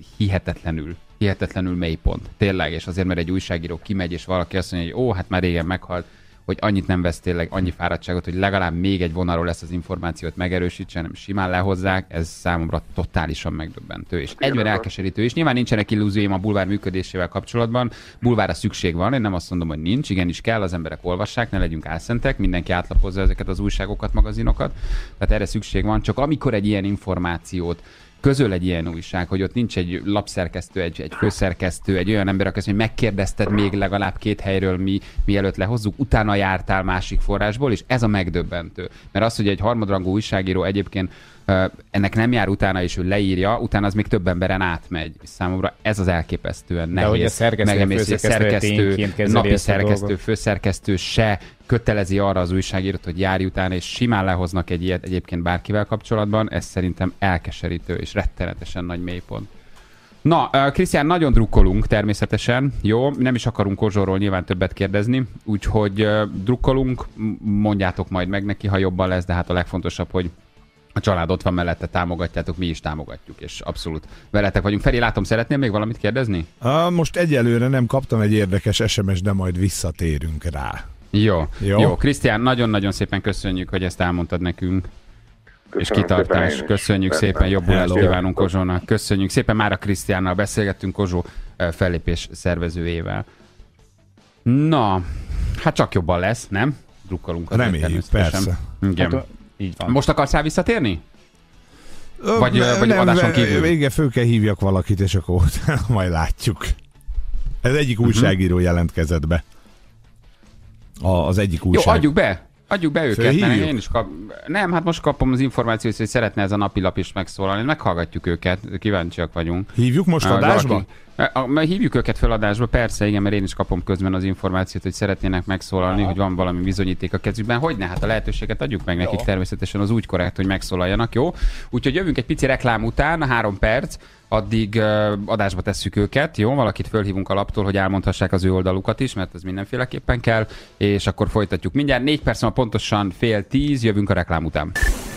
hihetetlenül mélypont. Tényleg, és azért, mert egy újságíró kimegy, és valaki azt mondja, hogy hát már régen meghalt, hogy annyit nem vesz tényleg, annyi fáradtságot, hogy legalább még egy vonalról lesz az információt megerősítsen, nem simán lehozzák, ez számomra totálisan megdöbbentő. És egyben elkeserítő is. Nyilván nincsenek illúzióim a bulvár működésével kapcsolatban. Bulvárra szükség van, én nem azt mondom, hogy nincs, igenis kell, az emberek olvassák, ne legyünk álszentek, mindenki átlapozza ezeket az újságokat, magazinokat. Tehát erre szükség van, csak amikor egy ilyen információt közöl egy ilyen újság, hogy ott nincs egy lapszerkesztő, egy főszerkesztő, egy olyan ember, aki azt mondja, hogy megkérdezted még legalább 2 helyről, mielőtt lehozzuk, utána jártál másik forrásból, és ez a megdöbbentő. Mert az, hogy egy harmadrangú újságíró egyébként ennek nem jár utána, és ő leírja, utána az még több emberen átmegy. És számomra ez az elképesztően nehéz. De hogy a szerkesztő, napi szerkesztő, főszerkesztő se kötelezi arra az újságírót, hogy járj utána, és simán lehoznak egy ilyet egyébként bárkivel kapcsolatban. Ez szerintem elkeserítő, és rettenetesen nagy mélypont. Na, Krisztián, nagyon drukkolunk természetesen, jó? Nem is akarunk Kozsóról nyilván többet kérdezni, úgyhogy drukkolunk, mondjátok majd meg neki, ha jobban lesz, de hát a legfontosabb, hogy a család ott van mellette, támogatjátok, mi is támogatjuk, és abszolút veletek vagyunk. Feri, látom, szeretnél még valamit kérdezni? Most egyelőre nem kaptam egy érdekes SMS, de majd visszatérünk rá. Jó. Krisztián, nagyon-nagyon szépen köszönjük, hogy ezt elmondtad nekünk. Köszönöm, és kitartás. szépen, köszönjük szépen, jobbulást kívánunk Kozsónak. Köszönjük szépen, már a Krisztiánnal beszélgettünk, Kozsó fellépés szervezőjével. Na, hát csak jobban lesz, nem? Drukkolunk. Reméljük, persze. Igen. Hát, így van. Most akarsz visszatérni? Vagy adáson kívül? Igen, föl kell hívjak valakit, és akkor majd látjuk. Ez egyik újságíró jelentkezett be. Az egyik újság. Jó, adjuk be őket, mert én is nem, hát most kapom az információt, hogy szeretne ez a napilap is megszólalni. Meghallgatjuk őket, kíváncsiak vagyunk. Hívjuk most adásba? Hívjuk őket fel adásba, persze, igen, mert én is kapom közben az információt, hogy szeretnének megszólalni, hogy van valami bizonyíték a kezükben. Hogyne, hát a lehetőséget adjuk meg nekik természetesen, az úgy korrekt, hogy megszólaljanak, jó? Úgyhogy jövünk egy pici reklám után, 3 perc, addig adásba tesszük őket, jó? Valakit fölhívunk a laptól, hogy elmondhassák az ő oldalukat is, mert ez mindenféleképpen kell, és akkor folytatjuk mindjárt. 4 perc van, pontosan 9:30, jövünk a reklám után.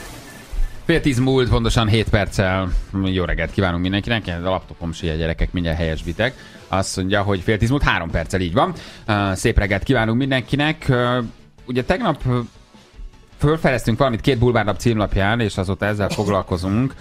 9:30 múlt, pontosan 7 perccel. Jó reggelt kívánunk mindenkinek. A laptopom se, gyerekek, mindjárt helyesbitek. Azt mondja, hogy 9:30 múlt, 3 perccel, így van. Szép reggelt kívánunk mindenkinek. Ugye tegnap fölfejeztünk valamit 2 bulvárlap címlapján, és azóta ezzel foglalkozunk.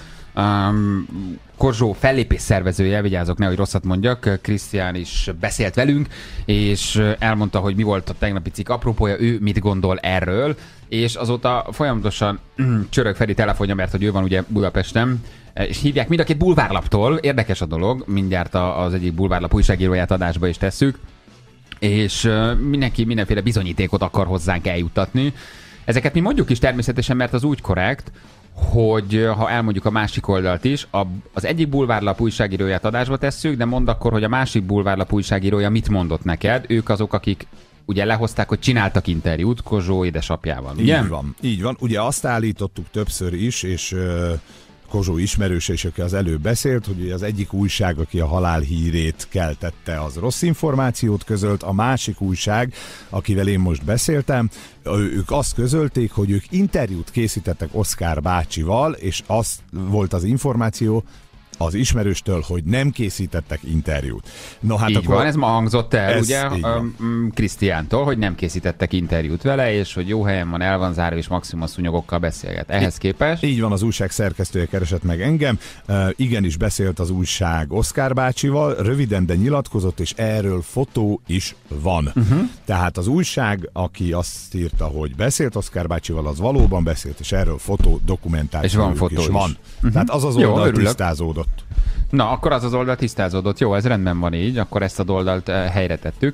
Kozsó fellépés szervezője, vigyázok, nehogy rosszat mondjak, Krisztián is beszélt velünk, és elmondta, hogy mi volt a tegnapi cikk apropója, ő mit gondol erről, és azóta folyamatosan csörög Feri telefonja, mert hogy ő van ugye Budapesten, és hívják mind a 2 bulvárlaptól, érdekes a dolog, mindjárt az egyik bulvárlap újságíróját adásba is tesszük, és mindenki mindenféle bizonyítékot akar hozzánk eljuttatni. Ezeket mi mondjuk is természetesen, mert az úgy korrekt, hogy ha elmondjuk a másik oldalt is, az egyik bulvárlap újságíróját adásba tesszük, de mondd akkor, hogy a másik bulvárlap újságírója mit mondott neked. Ők azok, akik ugye lehozták, hogy csináltak interjút Kozsó édesapjával. Ugye? Így van. Ugye azt állítottuk többször is, és Kozsó ismerőse is, aki az előbb beszélt, hogy az egyik újság, aki a halálhírét keltette, az rossz információt közölt, a másik újság, akivel én most beszéltem, ők azt közölték, hogy ők interjút készítettek Oszkár bácsival, és az volt az információ az ismerőstől, hogy nem készítettek interjút. No, hát így akkor van, ez ma hangzott el, ugye, Krisztiántól, hogy nem készítettek interjút vele, és hogy jó helyen van, el van zárva, és maximum a szúnyogokkal beszélget. Ehhez képest? Így van, az újság szerkesztője keresett meg engem. Igenis beszélt az újság Oszkár bácsival, röviden, de nyilatkozott, és erről fotó is van. Tehát az újság, aki azt írta, hogy beszélt Oszkár bácsival, az valóban beszélt, és erről fotó dokumentáció és van fotó is van. Tehát az oldal tisztázódott. Na, akkor az oldal tisztázódott. Jó, ez rendben van így, akkor ezt a oldalt helyre tettük.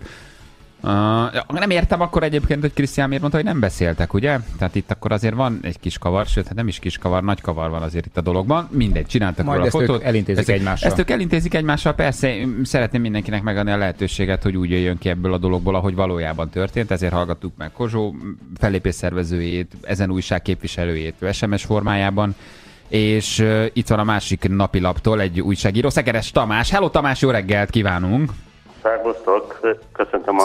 Nem értem akkor egyébként, hogy Krisztián miért mondta, hogy nem beszéltek, ugye? Tehát itt akkor azért van egy kis kavar, sőt, hát nem is kis kavar, nagy kavar van azért itt a dologban. Mindegy, csináltak róla a fotót. Majd ezt elintézik egymással. Ezt ők elintézik egymással, persze. Szeretném mindenkinek megadni a lehetőséget, hogy úgy jöjjön ki ebből a dologból, ahogy valójában történt. Ezért hallgattuk meg Kozsó fellépés szervezőjét, ezen újság képviselőjét SMS formájában. És itt van a másik napilaptól egy újságíró, Szekeres Tamás. Hello Tamás, jó reggelt kívánunk! Szervusztok, köszöntöm a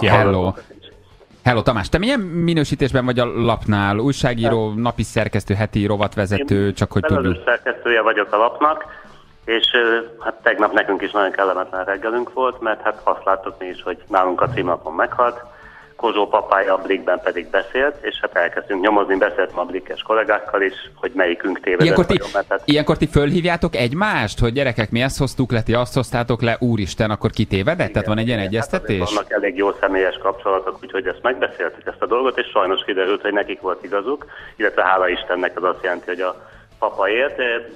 Hello Tamás, te milyen minősítésben vagy a lapnál? Újságíró, napi szerkesztő, heti rovatvezető, csak hogy tudjuk. Felelős szerkesztője vagyok a lapnak, és hát tegnap nekünk is nagyon kellemetlen reggelünk volt, mert hát azt láttuk mi is, hogy nálunk a címlapon meghalt, Kozsó papája a Blikben pedig beszélt, és hát elkezdtünk nyomozni, beszéltem a Blikkes kollégákkal is, hogy melyikünk tévedett. Ilyenkor ti fölhívjátok egymást, hogy gyerekek, mi ezt hoztuk le, ti azt hoztátok le, úristen, akkor ki tévedett? Igen, tehát van egy ilyen egyeztetés? Hát vannak elég jó személyes kapcsolatok, úgyhogy ezt megbeszéltük, ezt a dolgot, és sajnos kiderült, hogy nekik volt igazuk, illetve hála Istennek ez azt jelenti, hogy a papa élt.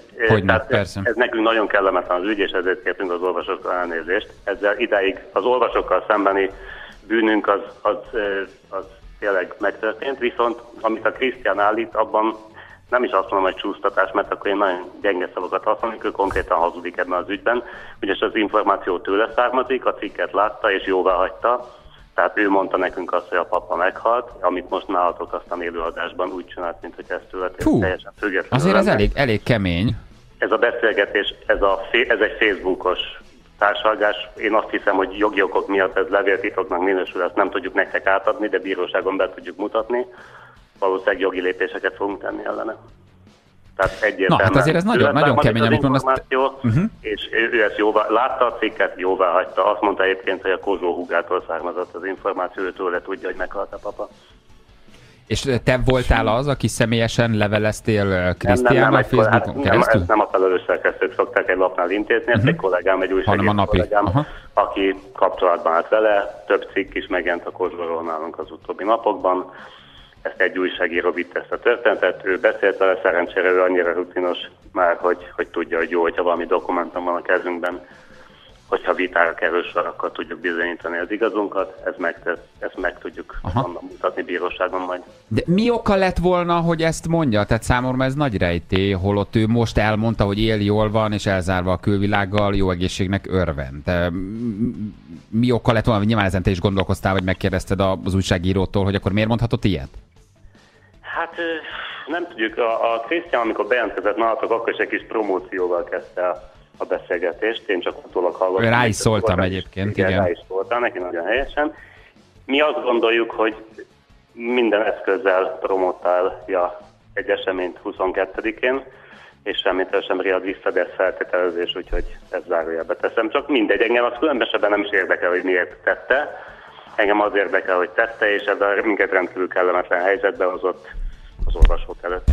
Ez nekünk nagyon kellemetlen az ügy, és ezért kértünk az olvasóktól elnézést. Ezzel idáig az olvasókkal szembeni bűnünk az tényleg megtörtént, viszont amit a Krisztián állít, abban nem is azt mondom, hogy csúsztatás, mert akkor én nagyon gyenge szavakat használok, ő konkrétan hazudik ebben az ügyben, ugyanis az információ tőle származik, a cikket látta és jóvá hagyta, tehát ő mondta nekünk azt, hogy a papa meghalt, amit most nálatok aztán élőadásban úgy csinált, mint hogy ez tőle teljesen függetlenül. Azért ez elég kemény. Ez a beszélgetés, ez egy Facebookos társalgás. Én azt hiszem, hogy jogi okok miatt ez levéltitoknak minősül, ezt nem tudjuk nektek átadni, de bíróságon be tudjuk mutatni. Valószínűleg jogi lépéseket fogunk tenni ellene. Tehát egyértelműen. Hát azért ez nagyon kemény, amit mondasz. És ő ezt látta a cikket, jóvá hagyta. Azt mondta egyébként, hogy a Kozsó húgától származott az információ, őtől tudja, hogy meghalt a papa. És te voltál az, aki személyesen leveleztél Krisztiánnal Facebookon keresztül? Nem a felelős szerkesztők szokták egy lapnál intézni, ezt egy kollégám, egy újságíró kollégám, aki kapcsolatban állt vele, több cikk is megjelent a Kozsóról nálunk az utóbbi napokban. Ezt egy újságíró vitte ezt a történetet, ő beszélt vele, szerencsére ő annyira rutinos már, hogy tudja, hogy jó, hogyha valami dokumentum van a kezünkben, hogyha vitára kerül sor, akkor tudjuk bizonyítani az igazunkat, ezt meg tudjuk mutatni bíróságon majd. De mi oka lett volna, hogy ezt mondja? Tehát számomra ez nagy rejtély, holott ő most elmondta, hogy él, jól van, és elzárva a külvilággal, jó egészségnek örvend. De mi oka lett volna, hogy nyilván ezen te is gondolkoztál, vagy megkérdezted az újságírótól, hogy akkor miért mondhatott ilyet? Hát nem tudjuk, a Krisztián, amikor bejelentkezett nálatok, akkor is egy kis promócióval kezdte a beszélgetést, én csak utólag hallottam. Rá is szóltam egyébként, igen. Rá is szóltam, neki nagyon helyesen. Mi azt gondoljuk, hogy minden eszközzel promotálja egy eseményt 22-én, és semmitől sem riad vissza, de ez feltételezés, úgyhogy ezt zárójelbe teszem. Csak mindegy, engem az különbesebben nem is érdekel, hogy miért tette. Engem az érdekel, hogy tette, és ezzel minket rendkívül kellemetlen helyzetbe hozott az olvasók előtt.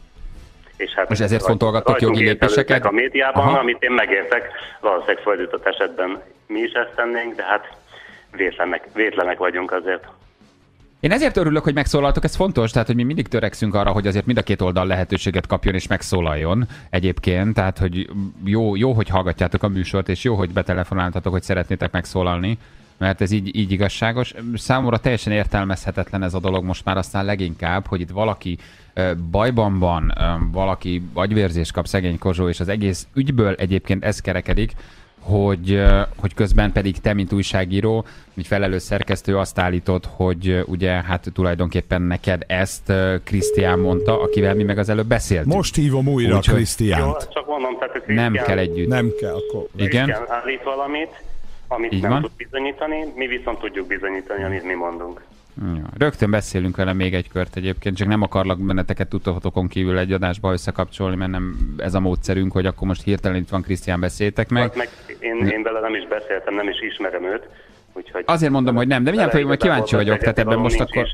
És hát most ezért fontolgattok jogi lépéseket? A médiában, amit én megértek, valószínűleg fordított esetben mi is ezt tennénk, de hát vétlenek vagyunk azért. Én ezért örülök, hogy megszólaltok, ez fontos, tehát hogy mi mindig törekszünk arra, hogy azért mind a két oldal lehetőséget kapjon és megszólaljon egyébként, tehát hogy jó, hogy hallgatjátok a műsort, és jó, hogy betelefonáltatok, hogy szeretnétek megszólalni, mert ez így igazságos. Számomra teljesen értelmezhetetlen ez a dolog most már aztán leginkább, hogy itt valaki bajban van, valaki agyvérzést kap, szegény Kozsó, és az egész ügyből egyébként ez kerekedik, hogy közben pedig te, mint újságíró, mint felelős szerkesztő azt állítod, hogy ugye hát tulajdonképpen neked ezt Krisztián mondta, akivel mi meg az előbb beszéltünk. Most hívom újra Krisztiánt. Csak mondom, tehát a Krisztián... Nem kell együtt. Nem kell, akkor... Igen? Krisztián állít valamit, amit nem tud bizonyítani, mi viszont tudjuk bizonyítani, amit mi mondunk. Ja, rögtön beszélünk vele még egy kört egyébként, csak nem akarlak benneteket tudtokon kívül egy adásba összekapcsolni, mert nem ez a módszerünk, hogy akkor most hirtelen itt van Krisztián, beszéltek meg. Én vele nem is beszéltem, nem is ismerem őt. Úgyhogy azért mondom, hogy nem, de mindjárt majd kíváncsi vagyok, tehát ebben most akkor...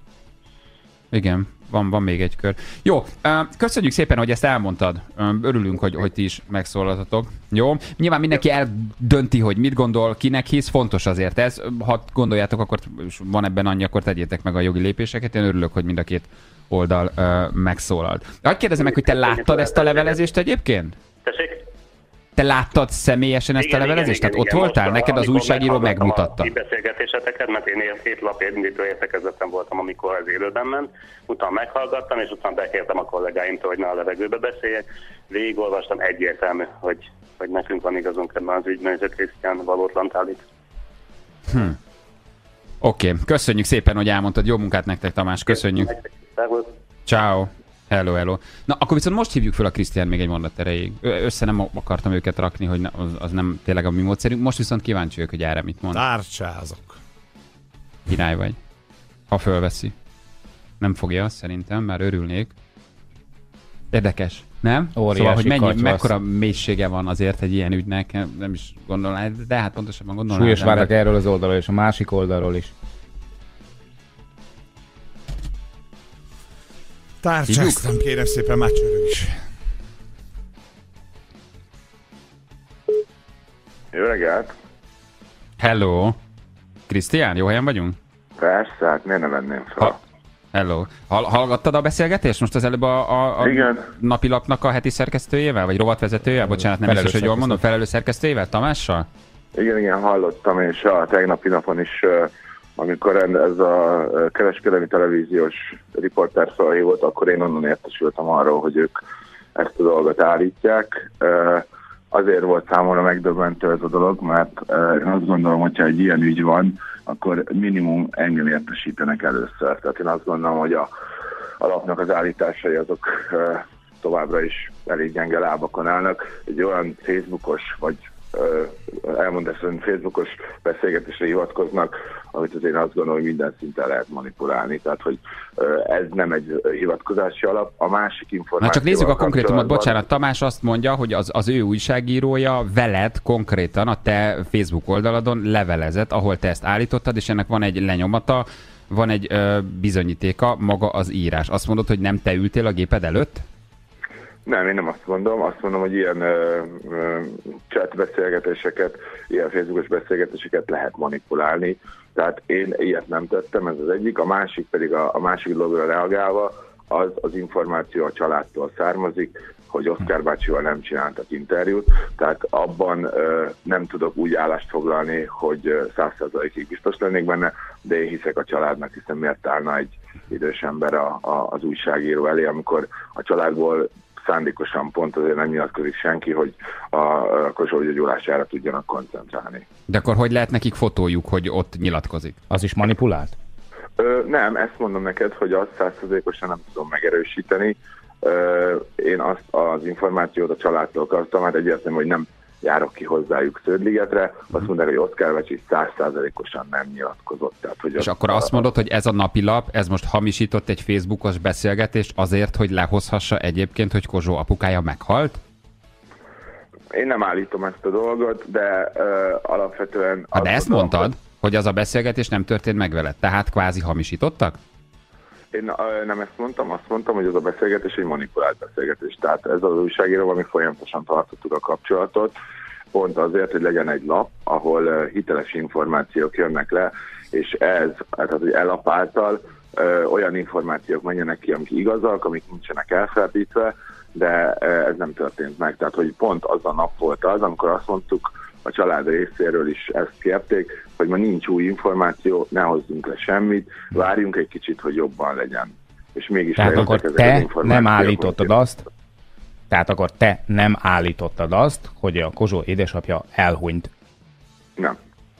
Igen, van még egy kör. Jó, köszönjük szépen, hogy ezt elmondtad. Örülünk, hogy ti is megszólaltatok. Jó, nyilván mindenki eldönti, hogy mit gondol, kinek hisz, fontos azért ez. Ha gondoljátok, akkor van ebben annyi, akkor tegyétek meg a jogi lépéseket. Én örülök, hogy mind a két oldal megszólalt. Hadd kérdezem meg, hogy te láttad ezt a levelezést egyébként? Tessék? Te láttad személyesen ezt a levelezést? Tehát ott voltál? Neked az újságíró megmutatta. A beszélgetéseteket, mert én 7 lapindító értekezetem voltam, amikor az élőben ment. Utána meghallgattam, és utána bekértem a kollégáimtól, hogy ne a levegőbe beszéljek. Végigolvastam, egyértelmű, hogy nekünk van igazunk ebben az ügyben, és a Krisztián valótlant állít. Oké, köszönjük szépen, hogy elmondtad. Jó munkát nektek, Tamás, köszönjük. Ciao. Hello. Na, akkor viszont most hívjuk fel a Krisztián még egy mondat erejéig. Össze nem akartam őket rakni, hogy az nem tényleg a mi módszerünk. Most viszont kíváncsi ők, hogy erre mit mond. Tárcsázok. Király vagy. Ha fölveszi. Nem fogja, szerintem, már örülnék. Érdekes, nem? Óriási szóval, hogy mekkora mélysége van azért egy ilyen ügynek, nem is gondolnám, de hát pontosabban gondolnám. Súlyos vádak erről az oldalról és a másik oldalról is. Tárcsáztam, kérem szépen, már csörög is. Jó reggelt! Hello! Krisztián, jó helyen vagyunk? Persze, hát miért ne venném fel? Hello. Hallgattad a beszélgetést most az előbb a napilapnak a heti szerkesztőjével? Vagy rovatvezetőjével? Bocsánat, nem biztos, hogy jól mondom. Felelős szerkesztőjével? Tamással? Igen, hallottam, és a tegnapi napon is, amikor ez a kereskedelmi televíziós riporter felhívott, akkor én onnan értesültem arról, hogy ők ezt a dolgot állítják. Azért volt számomra megdöbbentő ez a dolog, mert én azt gondolom, hogyha egy ilyen ügy van, akkor minimum engem értesítenek először. Tehát én azt gondolom, hogy a lapnak az állításai azok továbbra is elég gyenge lábakon állnak. Egy olyan Facebookos, vagy elmondáson Facebookos beszélgetésre hivatkoznak, amit azért azt gondolom, hogy minden szinten lehet manipulálni. Tehát, hogy ez nem egy hivatkozási alap. A másik információ... Na csak nézzük a konkrétumot, bocsánat, Tamás azt mondja, hogy az ő újságírója veled konkrétan a te Facebook oldaladon levelezett, ahol te ezt állítottad, és ennek van egy lenyomata, van egy bizonyítéka, maga az írás. Azt mondod, hogy nem te ültél a géped előtt? Nem, én nem azt mondom, hogy ilyen chat beszélgetéseket, ilyen Facebookos beszélgetéseket lehet manipulálni. Tehát én ilyet nem tettem, ez az egyik. A másik pedig a másik dologra reagálva, az információ a családtól származik, hogy Oszkár bácsival nem csináltak interjút, tehát abban nem tudok úgy állást foglalni, hogy 100%-ig biztos lennék benne, de én hiszek a családnak, hiszen miért állna egy idős ember az újságíró elé, amikor a családból szándékosan pont azért nem nyilatkozik senki, hogy a Kossuth gyógyulására tudjanak koncentrálni. De akkor hogy lehet nekik fotójuk, hogy ott nyilatkozik? Az is manipulált? Nem, ezt mondom neked, hogy azt 100%-osan nem tudom megerősíteni. Én azt az információt a családtól kaptam, hát egyértelmű, hogy nem járok ki hozzájuk Sződligetre, azt mondták, hogy Oszkár bácsi 100%-osan nem nyilatkozott. Tehát, hogy és akkor azt mondod, hogy ez a napilap, ez most hamisított egy Facebookos beszélgetést azért, hogy lehozhassa egyébként, hogy Kozsó apukája meghalt? Én nem állítom ezt a dolgot, de alapvetően... De ezt mondtad, hogy az a beszélgetés nem történt meg veled, tehát kvázi hamisítottak? Én nem ezt mondtam, azt mondtam, hogy ez a beszélgetés egy manipulált beszélgetés. Tehát ez az újságíró, ami folyamatosan tartottuk a kapcsolatot, pont azért, hogy legyen egy lap, ahol hiteles információk jönnek le, és ez, tehát hogy elap által olyan információk menjenek ki, amik igazak, amik nincsenek elferdítve, de ez nem történt meg. Tehát, hogy pont az a nap volt az, amikor azt mondtuk, a család részéről is ezt kérték, hogy ma nincs új információ, ne hozzunk le semmit, várjunk egy kicsit, hogy jobban legyen. És mégis tehát akkor te nem állítottad azt, hogy a Kozsó édesapja elhunyt. Nem.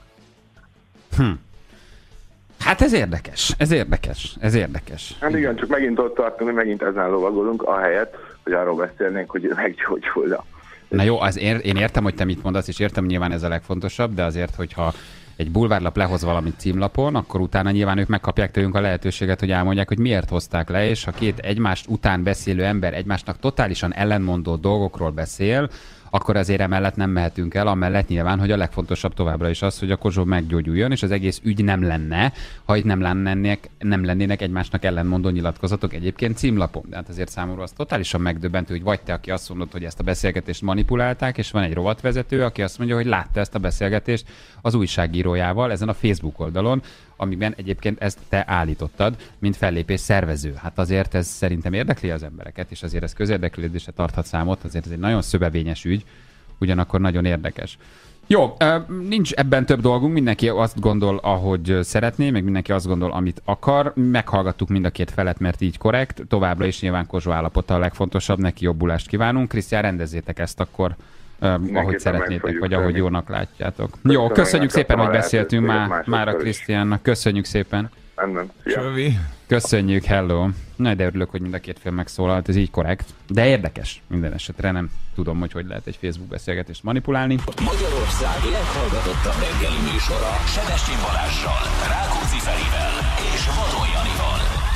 Hát ez érdekes. Hát igen, csak megint ott tartunk, hogy megint ezen lovagolunk, ahelyett, hogy arról beszélnénk, hogy meggyógyulna. Na jó, én értem, hogy te mit mondasz, és értem, nyilván ez a legfontosabb, de azért, hogyha egy bulvárlap lehoz valamit címlapon, akkor utána nyilván ők megkapják tőlünk a lehetőséget, hogy elmondják, hogy miért hozták le, és ha két egymást után beszélő ember egymásnak totálisan ellenmondó dolgokról beszél, akkor azért emellett nem mehetünk el, amellett nyilván, hogy a legfontosabb továbbra is az, hogy a Kozsó meggyógyuljon, és az egész ügy nem lenne, ha itt nem lennének egymásnak ellenmondó nyilatkozatok egyébként címlapon. De hát azért számomra az totálisan megdöbbentő, hogy vagy te, aki azt mondod, hogy ezt a beszélgetést manipulálták, és van egy rovatvezető, aki azt mondja, hogy látta ezt a beszélgetést az újságírójával ezen a Facebook oldalon, amiben egyébként ezt te állítottad, mint fellépés szervező. Hát azért ez szerintem érdekli az embereket, és azért ez közérdeklődésre tarthat számot, azért ez egy nagyon szövevényes ügy, ugyanakkor nagyon érdekes. Jó, nincs ebben több dolgunk, mindenki azt gondol, ahogy szeretné, meg mindenki azt gondol, amit akar. Meghallgattuk mind a két felet, mert így korrekt. Továbbra is nyilván Kozsó állapota a legfontosabb, neki jobbulást kívánunk. Krisztián, rendezzétek ezt akkor, ahogy szeretnétek, vagy ahogy jónak látjátok. Jó, köszönjük szépen, hogy beszéltünk már a Krisztiánnak. Köszönjük szépen. Köszönjük, hello. Na, de örülök, hogy mind a két fél megszólalt, ez így korrekt. De érdekes, minden esetre nem tudom, hogy lehet egy Facebook beszélgetést manipulálni. Magyarország leghallgatottabb reggeli műsora Sebestyén Balázssal, Rákóczi Ferivel és Vadon Janival.